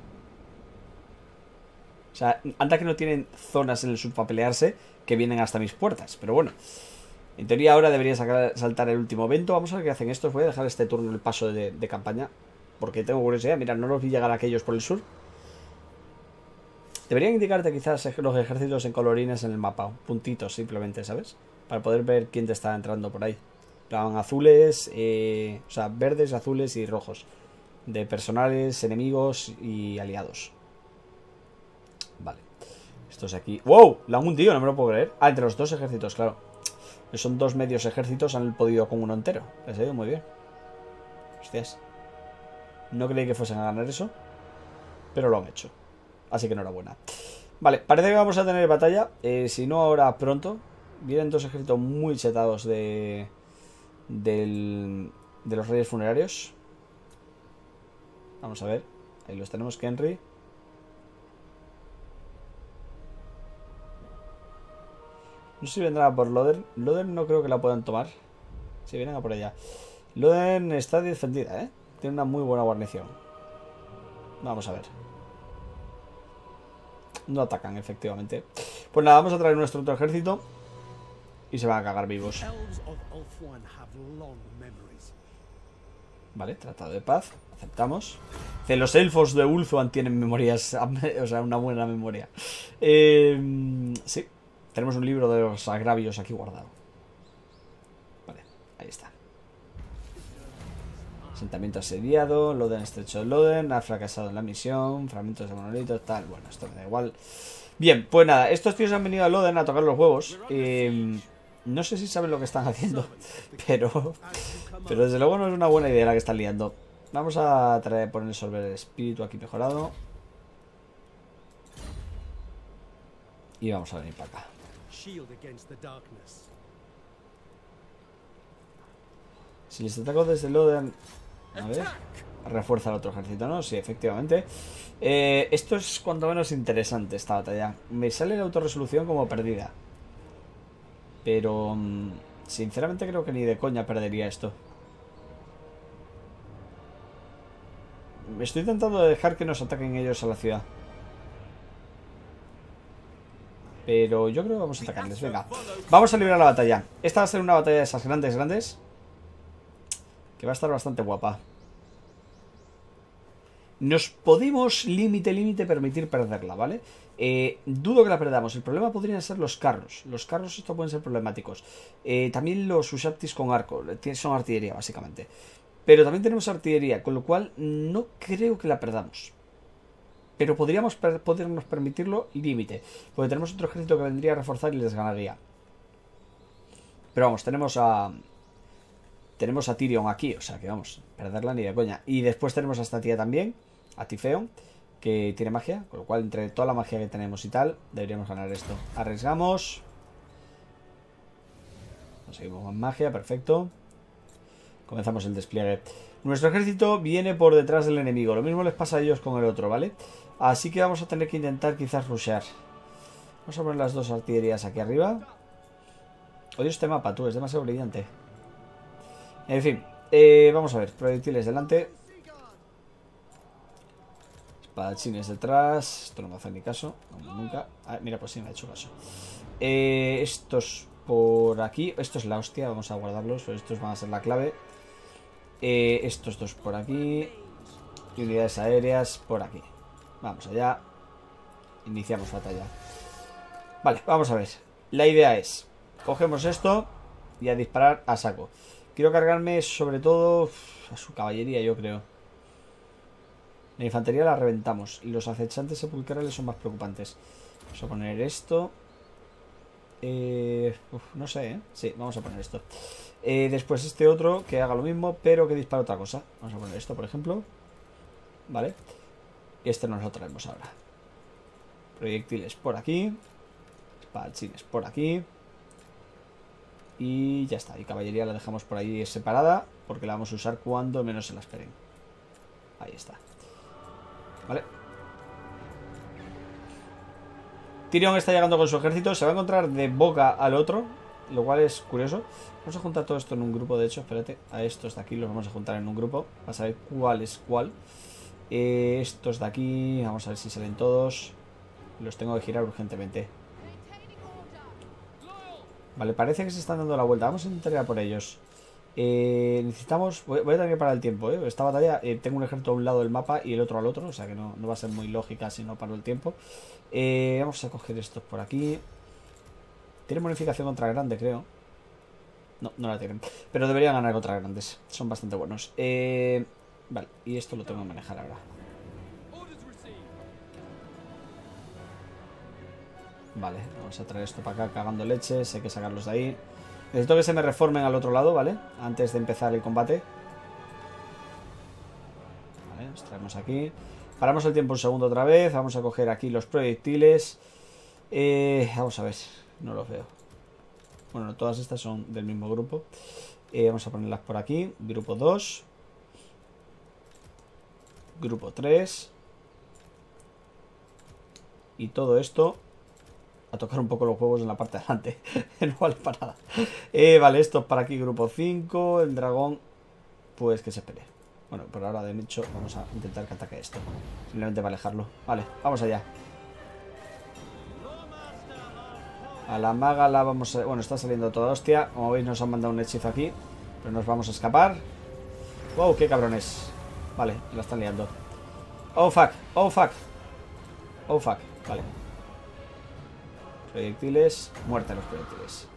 Speaker 1: O sea, anda que no tienen zonas en el sub para pelearse que vienen hasta mis puertas. Pero bueno, en teoría ahora debería saltar el último evento. Vamos a ver qué hacen estos. Voy a dejar este turno el paso de campaña, porque tengo curiosidad. Mira, no los vi llegar a aquellos por el sur. Deberían indicarte quizás los ejércitos en colorines en el mapa. Puntitos simplemente, ¿sabes? Para poder ver quién te está entrando por ahí. Plan azules, o sea, verdes, azules y rojos. De personales, enemigos y aliados. Vale. Estos aquí. ¡Wow! La han hundido, no me lo puedo creer. Ah, entre los dos ejércitos, claro. Son dos medios ejércitos, han podido con uno entero. Les ha ido muy bien. Hostias. No creí que fuesen a ganar eso, pero lo han hecho. Así que enhorabuena. Vale, parece que vamos a tener batalla. Si no ahora, pronto. Vienen dos ejércitos muy chetados de los reyes funerarios. Vamos a ver. Ahí los tenemos, Kenry. No sé si vendrá por Loden. Loden no creo que la puedan tomar. Si vienen a por allá. Loden está defendida, ¿eh? Tiene una muy buena guarnición. Vamos a ver. No atacan, efectivamente. Pues nada, vamos a traer nuestro otro ejército. Y se van a cagar vivos. Vale, tratado de paz. Aceptamos. Los elfos de Ulthuan tienen memorias. O sea, una buena memoria. Sí. Tenemos un libro de los agravios aquí guardado. Vale, ahí está. Asentamiento asediado. Loden estrecho de Loden. Ha fracasado en la misión. Fragmentos de monolitos. Tal. Bueno, esto me da igual. Bien, pues nada. Estos tíos han venido a Loden a tocar los huevos. No sé si saben lo que están haciendo. Pero desde luego no es una buena idea la que están liando. Vamos a poner el solver espíritu aquí mejorado. Y vamos a venir para acá. Si les ataco desde Loden, a ver, refuerza el otro ejército, ¿no? Sí, efectivamente. Esto es cuanto menos interesante, esta batalla. Me sale la autorresolución como perdida, pero sinceramente creo que ni de coña perdería esto. Estoy intentando dejar que nos ataquen ellos a la ciudad, pero yo creo que vamos a atacarles. Venga, vamos a librar la batalla. Esta va a ser una batalla de esas grandes, que va a estar bastante guapa. Nos podemos límite permitir perderla, ¿vale? Dudo que la perdamos. El problema podrían ser los carros. Los carros esto pueden ser problemáticos. También los Ushabtis con arco. Son artillería, básicamente. Pero también tenemos artillería, con lo cual no creo que la perdamos. Pero podríamos podernos permitirlo límite. Porque tenemos otro ejército que vendría a reforzar y les ganaría. Pero vamos, tenemos a Tyrion aquí, o sea que vamos, perderla ni de coña. Y después tenemos a esta tía también, a Tifeon, que tiene magia, con lo cual entre toda la magia que tenemos y tal, deberíamos ganar esto. Arriesgamos. Conseguimos más magia, perfecto. Comenzamos el despliegue. Nuestro ejército viene por detrás del enemigo, lo mismo les pasa a ellos con el otro, ¿vale? Así que vamos a tener que intentar quizás rushear. Vamos a poner las dos artillerías aquí arriba. Odio este mapa, tú, es demasiado brillante. En fin, vamos a ver. Proyectiles delante. Espadachines detrás. Esto no me hace ni caso. No, nunca. Ah, mira, pues sí me ha hecho caso. Estos por aquí. Esto es la hostia. Vamos a guardarlos. Pero estos van a ser la clave. Estos dos por aquí. Y unidades aéreas por aquí. Vamos allá. Iniciamos batalla. Vale, vamos a ver. La idea es: cogemos esto y a disparar a saco. Quiero cargarme sobre todo a su caballería, yo creo. La infantería la reventamos. Y los acechantes sepulcrales son más preocupantes. Vamos a poner esto. No sé, ¿eh? Sí, vamos a poner esto. Después este otro que haga lo mismo, pero que dispare otra cosa. Vamos a poner esto, por ejemplo. Vale. Y este nos lo traemos ahora. Proyectiles por aquí. Espadachines por aquí. Y ya está. Y caballería la dejamos por ahí separada, porque la vamos a usar cuando menos se la esperen. Ahí está. Vale. Tyrion está llegando con su ejército. Se va a encontrar de boca al otro, lo cual es curioso. Vamos a juntar todo esto en un grupo. De hecho, espérate, a estos de aquí los vamos a juntar en un grupo para saber cuál es cuál. Estos de aquí, vamos a ver si salen todos. Los tengo que girar urgentemente. Vale, parece que se están dando la vuelta. Vamos a intentar ir a por ellos. Necesitamos... Voy a tener que parar el tiempo, ¿eh? Esta batalla, tengo un ejército a un lado del mapa y el otro al otro. O sea que no va a ser muy lógica si no paro el tiempo. Vamos a coger estos por aquí. Tienen bonificación contra grande, creo. No, no la tienen. Pero deberían ganar contra grandes. Son bastante buenos. Vale, y esto lo tengo que manejar ahora. Vale, vamos a traer esto para acá cagando leches. Hay que sacarlos de ahí. Necesito que se me reformen al otro lado, ¿vale? Antes de empezar el combate. Vale, los traemos aquí. Paramos el tiempo un segundo otra vez. Vamos a coger aquí los proyectiles. Vamos a ver. No los veo. Bueno, todas estas son del mismo grupo. Vamos a ponerlas por aquí. Grupo 2. Grupo 3. Y todo esto a tocar un poco los huevos en la parte de adelante. No vale para nada. Vale, esto para aquí, grupo 5. El dragón, pues que se espere. Bueno, por ahora de hecho vamos a intentar que ataque esto. Simplemente para alejarlo. Vale, vamos allá. A la maga la vamos a... Bueno, está saliendo toda hostia. Como veis nos han mandado un hechizo aquí. Pero nos vamos a escapar. Wow, qué cabrones. Vale, la están liando. Oh fuck, oh fuck. Oh fuck, vale. Proyectiles, muerte a los proyectiles.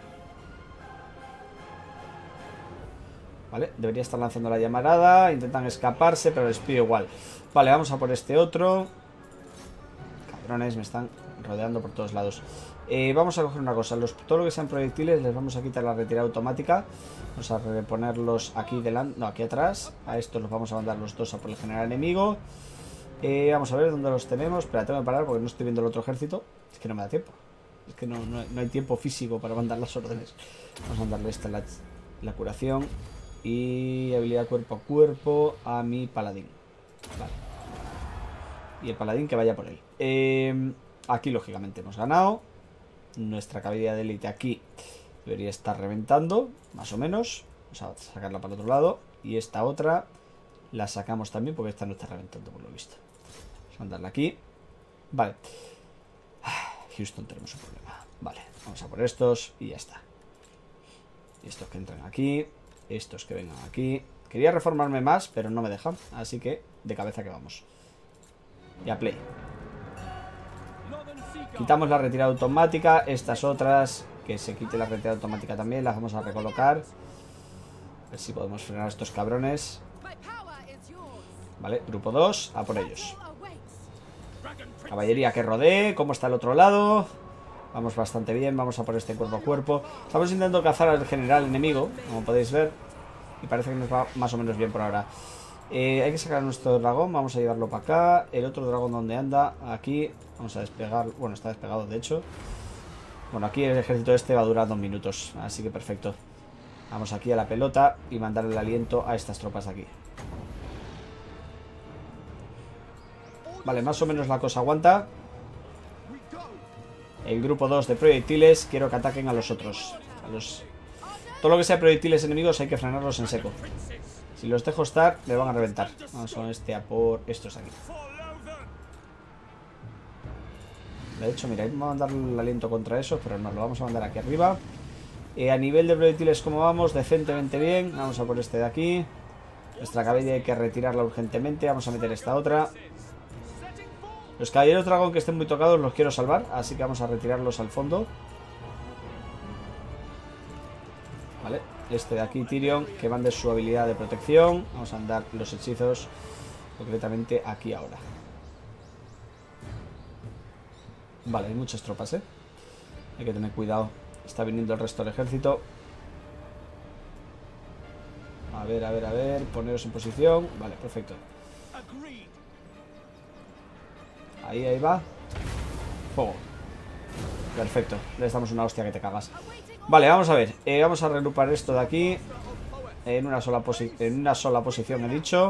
Speaker 1: Vale, debería estar lanzando la llamarada. Intentan escaparse, pero les pido igual. Vale, vamos a por este otro. Cabrones, me están rodeando por todos lados. Vamos a coger una cosa. Todo lo que sean proyectiles les vamos a quitar la retirada automática. Vamos a reponerlos aquí delante. No, aquí atrás. A estos los vamos a mandar los dos a por el general enemigo. Vamos a ver dónde los tenemos. Espera, tengo que parar porque no estoy viendo el otro ejército. Es que no me da tiempo. Es que no hay tiempo físico para mandar las órdenes. Vamos a mandarle esta la curación. Y habilidad cuerpo a cuerpo a mi paladín. Vale. Y el paladín que vaya por él. Aquí lógicamente hemos ganado. Nuestra caballería de élite aquí debería estar reventando, más o menos. Vamos a sacarla para el otro lado. Y esta otra la sacamos también porque esta no está reventando por lo visto. Vamos a mandarla aquí. Vale. Houston, tenemos un problema. Vale, vamos a por estos y ya está. Y estos que entran aquí. Estos que vengan aquí. Quería reformarme más, pero no me dejan. Así que de cabeza que vamos. Y a play. Quitamos la retirada automática. Estas otras, que se quite la retirada automática también, las vamos a recolocar. A ver si podemos frenar a estos cabrones. Vale, grupo 2, a por ellos. Caballería que rodee. ¿Cómo está el otro lado? Vamos bastante bien, vamos a por este cuerpo a cuerpo. Estamos intentando cazar al general enemigo, como podéis ver. Y parece que nos va más o menos bien por ahora. Hay que sacar a nuestro dragón, vamos a llevarlo para acá. El otro dragón, ¿dónde anda? Aquí, vamos a despegar. Bueno, está despegado de hecho. Bueno, aquí el ejército este va a durar 2 minutos, así que perfecto. Vamos aquí a la pelota y mandarle el aliento a estas tropas de aquí. Vale, más o menos la cosa aguanta. El grupo 2 de proyectiles, quiero que ataquen a los otros. Todo lo que sea proyectiles enemigos hay que frenarlos en seco. Si los dejo estar, me van a reventar. Vamos con este a por estos aquí. De hecho, mira, vamos a mandar el aliento contra esos, pero no, lo vamos a mandar aquí arriba. A nivel de proyectiles, ¿cómo vamos? Decentemente bien. Vamos a por este de aquí. Nuestra caballería hay que retirarla urgentemente. Vamos a meter esta otra. Los caballeros dragón que estén muy tocados los quiero salvar, así que vamos a retirarlos al fondo. Vale, este de aquí, Tyrion, que mande su habilidad de protección. Vamos a andar los hechizos concretamente aquí ahora. Vale, hay muchas tropas, ¿eh? Hay que tener cuidado. Está viniendo el resto del ejército. A ver, a ver, a ver. Poneros en posición. Vale, perfecto. Ahí va. Fuego. Perfecto. Le damos una hostia que te cagas. Vale, vamos a ver. Vamos a reagrupar esto de aquí. En una sola posición he dicho.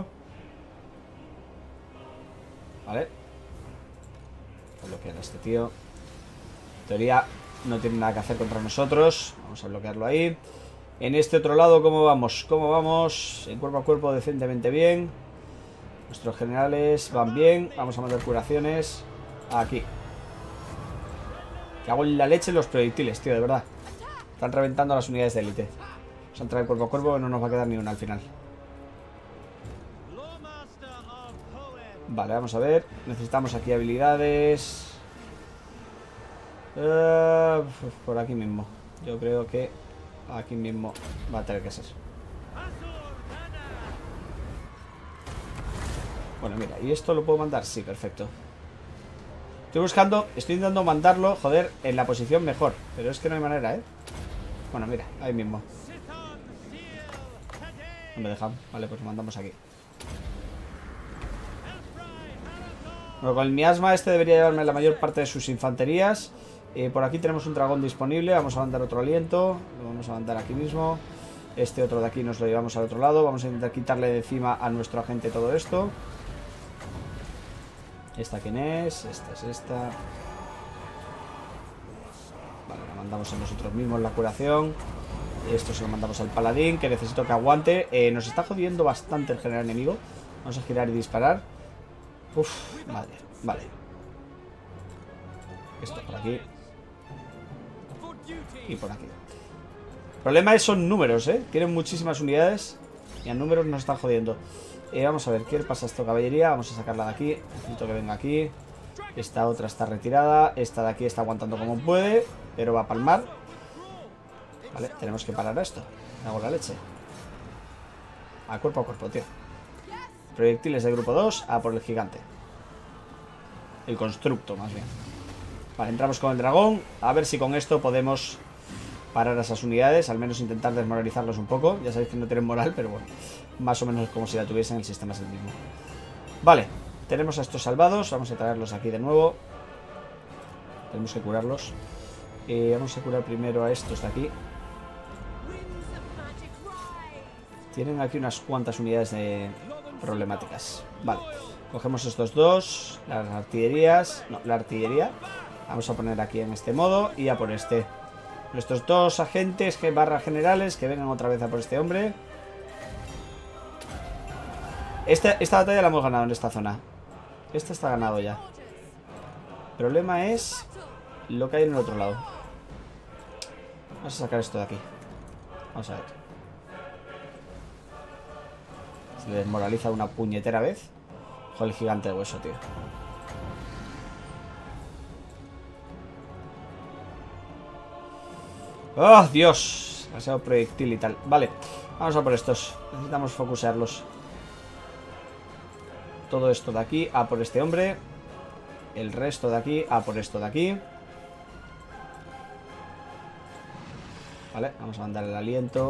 Speaker 1: Vale. Bloquear a este tío. En teoría no tiene nada que hacer contra nosotros. Vamos a bloquearlo ahí. En este otro lado, ¿cómo vamos? ¿Cómo vamos? En cuerpo a cuerpo decentemente bien. Nuestros generales van bien. Vamos a mandar curaciones aquí. Que hago en la leche los proyectiles, tío, de verdad. Están reventando a las unidades de élite. Vamos a entrar en cuerpo a cuerpo, no nos va a quedar ni una al final. Vale, vamos a ver. Necesitamos aquí habilidades. Por aquí mismo. Yo creo que aquí mismo va a tener que ser. Bueno, mira, ¿y esto lo puedo mandar? Sí, perfecto. Estoy intentando mandarlo, joder, en la posición mejor. Pero es que no hay manera, ¿eh? Bueno, mira, ahí mismo. No me dejan. Vale, pues lo mandamos aquí. Bueno, con el miasma este debería llevarme la mayor parte de sus infanterías. Por aquí tenemos un dragón disponible. Vamos a mandar otro aliento. Lo vamos a mandar aquí mismo. Este otro de aquí nos lo llevamos al otro lado. Vamos a intentar quitarle de encima a nuestro agente todo esto. ¿Esta quién es? Esta es esta. Vale, la mandamos a nosotros mismos la curación. Esto se lo mandamos al paladín, que necesito que aguante. Nos está jodiendo bastante el general enemigo. Vamos a girar y disparar. Uf, madre, vale. Esto por aquí. Y por aquí. El problema es son números, ¿eh? Tienen muchísimas unidades y a números nos están jodiendo. Vamos a ver, ¿qué pasa esto? Caballería, vamos a sacarla de aquí. Necesito que venga aquí. Esta otra está retirada. Esta de aquí está aguantando como puede, pero va a palmar. Vale, tenemos que parar esto. Me hago la leche. A cuerpo, tío. Proyectiles de grupo 2. A por el gigante. El constructo, más bien. Vale, entramos con el dragón. A ver si con esto podemos parar a esas unidades. Al menos intentar desmoralizarlos un poco. Ya sabéis que no tienen moral, pero bueno. Más o menos como si la tuviesen, el sistema es el mismo. Vale, tenemos a estos salvados. Vamos a traerlos aquí de nuevo. Tenemos que curarlos. Vamos a curar primero a estos de aquí. Tienen aquí unas cuantas unidades de problemáticas. Vale, cogemos estos dos. Las artillerías. No, la artillería. Vamos a poner aquí en este modo. Y a por este. Nuestros dos agentes barra generales que vengan otra vez a por este hombre. Esta batalla la hemos ganado en esta zona. Esta está ganado ya. El problema es lo que hay en el otro lado. Vamos a sacar esto de aquí. Vamos a ver. Se le desmoraliza una puñetera vez. Joder, el gigante de hueso, tío. ¡Oh, Dios! Demasiado proyectil y tal. Vale, vamos a por estos. Necesitamos focusearlos. Todo esto de aquí a por este hombre. El resto de aquí a por esto de aquí. Vale, vamos a mandar el aliento.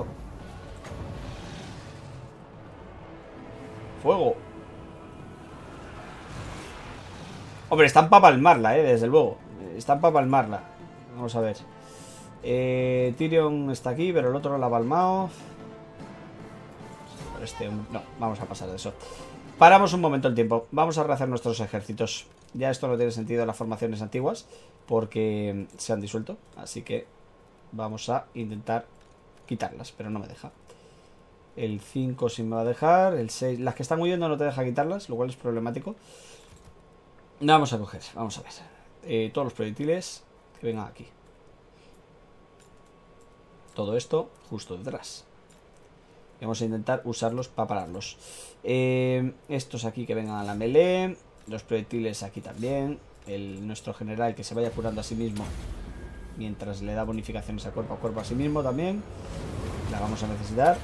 Speaker 1: ¡Fuego! Hombre, están para palmarla, desde luego. Están para palmarla. Vamos a ver. Tyrion está aquí, pero el otro lo ha palmado. No, vamos a pasar de eso. Paramos un momento el tiempo. Vamos a rehacer nuestros ejércitos. Ya esto no tiene sentido en las formaciones antiguas, porque se han disuelto. Así que vamos a intentar quitarlas, pero no me deja. El 5 sí me va a dejar. El 6, las que están huyendo no te deja quitarlas, lo cual es problemático. Vamos a coger, vamos a ver. Todos los proyectiles que vengan aquí. Todo esto justo detrás. Vamos a intentar usarlos para pararlos. Estos aquí que vengan a la melee. Los proyectiles aquí también. Nuestro general que se vaya curando a sí mismo mientras le da bonificaciones a cuerpo a sí mismo también. La vamos a necesitar.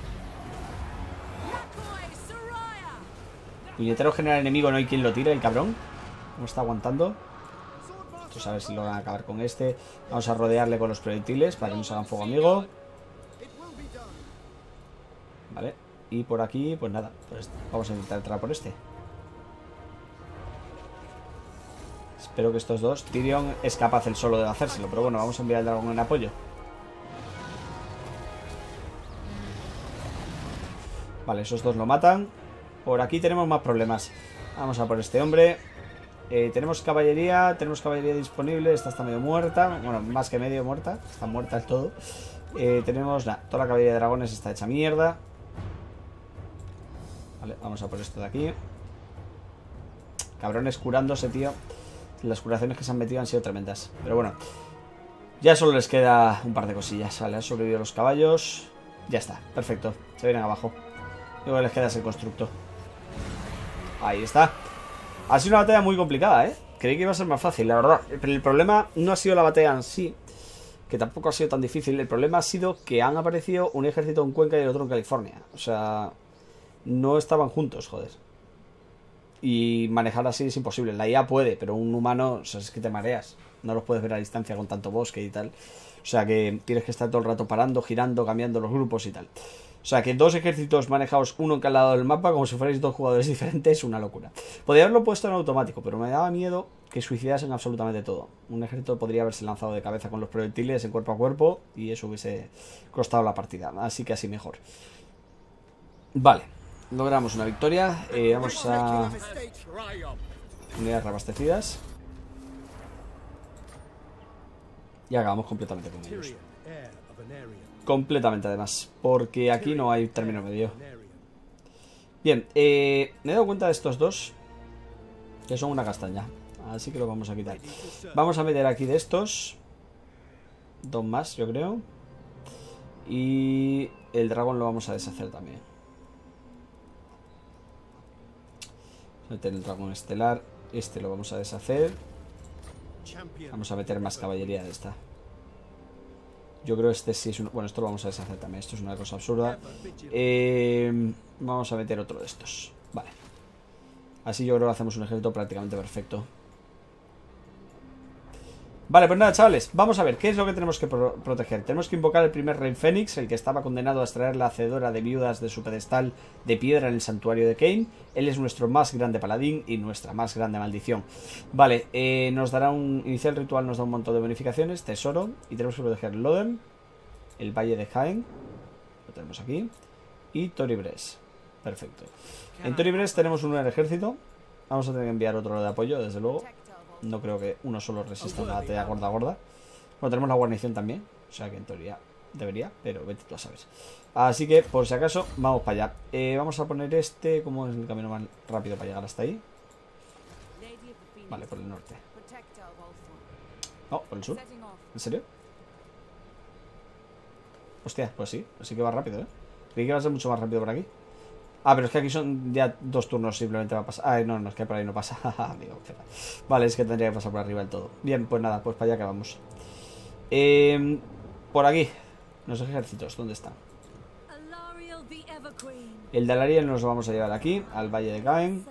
Speaker 1: Puñetero general enemigo, no hay quien lo tire, el cabrón. ¿Cómo está aguantando? Esto a ver si lo van a acabar con este. Vamos a rodearle con los proyectiles para que nos hagan fuego amigo. Vale, y por aquí, pues nada, pues vamos a intentar entrar por este. Espero que estos dos... Tyrion es capaz él solo de hacérselo, pero bueno, vamos a enviar al dragón en apoyo. Vale, esos dos lo matan. Por aquí tenemos más problemas. Vamos a por este hombre. Tenemos caballería disponible. Esta está medio muerta. Bueno, más que medio muerta. Está muerta del todo. Tenemos, nada, toda la caballería de dragones está hecha mierda. Vale, vamos a por esto de aquí. Cabrones curándose, tío. Las curaciones que se han metido han sido tremendas. Pero bueno, ya solo les queda un par de cosillas. Vale, han sobrevivido los caballos. Ya está, perfecto. Se vienen abajo. Luego les queda ese constructo. Ahí está. Ha sido una batalla muy complicada, ¿eh? Creí que iba a ser más fácil, la verdad. Pero el problema no ha sido la batalla en sí, que tampoco ha sido tan difícil. El problema ha sido que han aparecido un ejército en Cuenca y el otro en California. O sea, no estaban juntos, joder. Y manejar así es imposible. La IA puede, pero un humano, o sea, es que te mareas. No los puedes ver a distancia con tanto bosque y tal. O sea que tienes que estar todo el rato parando, girando, cambiando los grupos y tal. O sea que dos ejércitos manejados uno en cada lado del mapa como si fuerais dos jugadores diferentes es una locura. Podría haberlo puesto en automático, pero me daba miedo que suicidasen absolutamente todo. Un ejército podría haberse lanzado de cabeza con los proyectiles en cuerpo a cuerpo y eso hubiese costado la partida. Así que así mejor. Vale, logramos una victoria. Vamos a unidades reabastecidas. Y acabamos completamente con ellos. Completamente además, porque aquí no hay término medio. Bien, me he dado cuenta de estos dos, que son una castaña. Así que lo vamos a quitar. Vamos a meter aquí de estos dos más, yo creo. Y el dragón lo vamos a deshacer también. Vamos a meter el dragón estelar. Este lo vamos a deshacer. Vamos a meter más caballería de esta. Yo creo que este sí es un... Bueno, esto lo vamos a deshacer también. Esto es una cosa absurda. Vamos a meter otro de estos. Vale. Así yo creo que hacemos un ejército prácticamente perfecto. Vale, pues nada, chavales. Vamos a ver qué es lo que tenemos que proteger. Tenemos que invocar el primer rey Fénix, el que estaba condenado a extraer la hacedora de viudas de su pedestal de piedra en el santuario de Cain. Él es nuestro más grande paladín y nuestra más grande maldición. Vale, nos dará un... Iniciar el ritual nos da un montón de bonificaciones, tesoro. Y tenemos que proteger Loden, el Valle de Jaén. Lo tenemos aquí. Y Toribres. Perfecto. En Toribres tenemos uno en el ejército. Vamos a tener que enviar otro de apoyo, desde luego. No creo que uno solo resista una batalla gorda. Bueno, tenemos la guarnición también. O sea que en teoría debería, pero vete tú a sabes. Así que, por si acaso, vamos para allá. Vamos a poner este, como es el camino más rápido para llegar hasta ahí. Vale, por el norte. No, por el sur. ¿En serio? Hostia, pues sí. Así que va rápido, ¿eh? Creí que iba a ser mucho más rápido por aquí. Ah, pero es que aquí son ya 2 turnos, simplemente va a pasar. Ah, no, es que por ahí no pasa. Amigo, vale, es que tendría que pasar por arriba del todo. Bien, pues nada, pues para allá que vamos. Por aquí. Los ejércitos, ¿dónde están? El de Alariel nos lo vamos a llevar aquí, al Valle de Caen.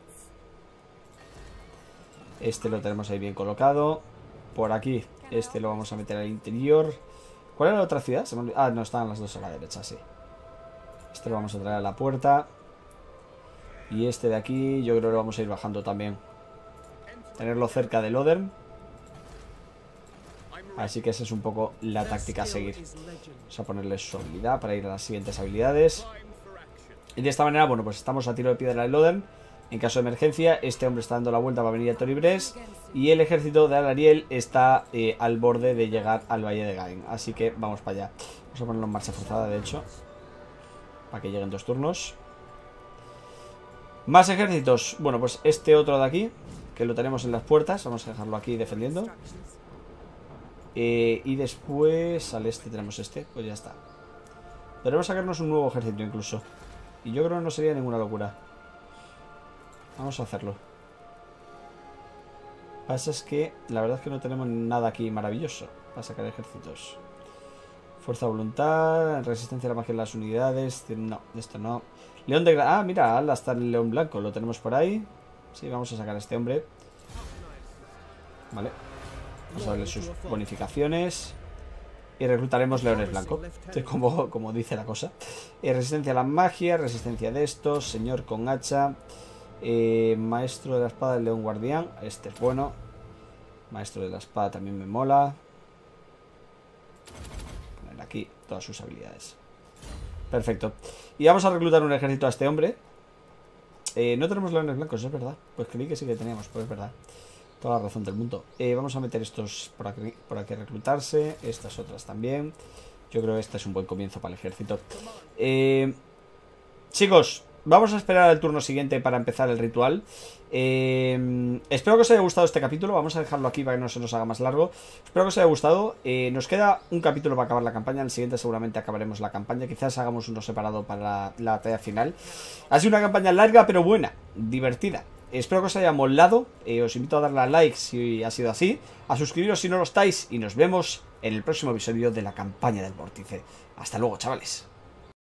Speaker 1: Este lo tenemos ahí bien colocado. Por aquí, este lo vamos a meter al interior. ¿Cuál era la otra ciudad? Ah, no, estaban las dos a la derecha, sí. Este lo vamos a traer a la puerta. Y este de aquí yo creo que lo vamos a ir bajando también. Tenerlo cerca de Loden. Así que esa es un poco la táctica a seguir. Vamos a ponerle su habilidad para ir a las siguientes habilidades. Y de esta manera, bueno, pues estamos a tiro de piedra de Loden. En caso de emergencia, este hombre está dando la vuelta para venir a Toribres. Y el ejército de Alariel está al borde de llegar al Valle de Gain. Así que vamos para allá. Vamos a ponerlo en marcha forzada, de hecho, para que lleguen 2 turnos. Más ejércitos. Bueno, pues este otro de aquí, que lo tenemos en las puertas. Vamos a dejarlo aquí defendiendo. Y después al este tenemos este. Pues ya está. Podremos sacarnos un nuevo ejército incluso. Y yo creo que no sería ninguna locura. Vamos a hacerlo. Lo que pasa es que la verdad es que no tenemos nada aquí maravilloso para sacar ejércitos. Fuerza de voluntad, resistencia a la magia de las unidades. No, esto no. León de... Ah, mira, hasta el león blanco. Lo tenemos por ahí. Sí, vamos a sacar a este hombre. Vale. Vamos a darle sus bonificaciones. Y reclutaremos leones blancos. Como dice la cosa. Resistencia a la magia, resistencia de estos. Señor con hacha. Maestro de la espada del león guardián. Este es bueno. Maestro de la espada también me mola. Poner aquí todas sus habilidades. Perfecto. Y vamos a reclutar un ejército a este hombre. No tenemos leones blancos, es verdad. Pues creí que sí que teníamos, pues es verdad. Toda la razón del mundo. Vamos a meter estos por aquí a reclutarse. Estas otras también. Yo creo que este es un buen comienzo para el ejército. Chicos, vamos a esperar al turno siguiente para empezar el ritual. Espero que os haya gustado este capítulo. Vamos a dejarlo aquí para que no se nos haga más largo. Espero que os haya gustado. Nos queda un capítulo para acabar la campaña. En el siguiente seguramente acabaremos la campaña. Quizás hagamos uno separado para la batalla final. Ha sido una campaña larga pero buena, divertida. Espero que os haya molado. Os invito a darle a like si ha sido así, a suscribiros si no lo estáis, y nos vemos en el próximo episodio de la campaña del vórtice. Hasta luego, chavales.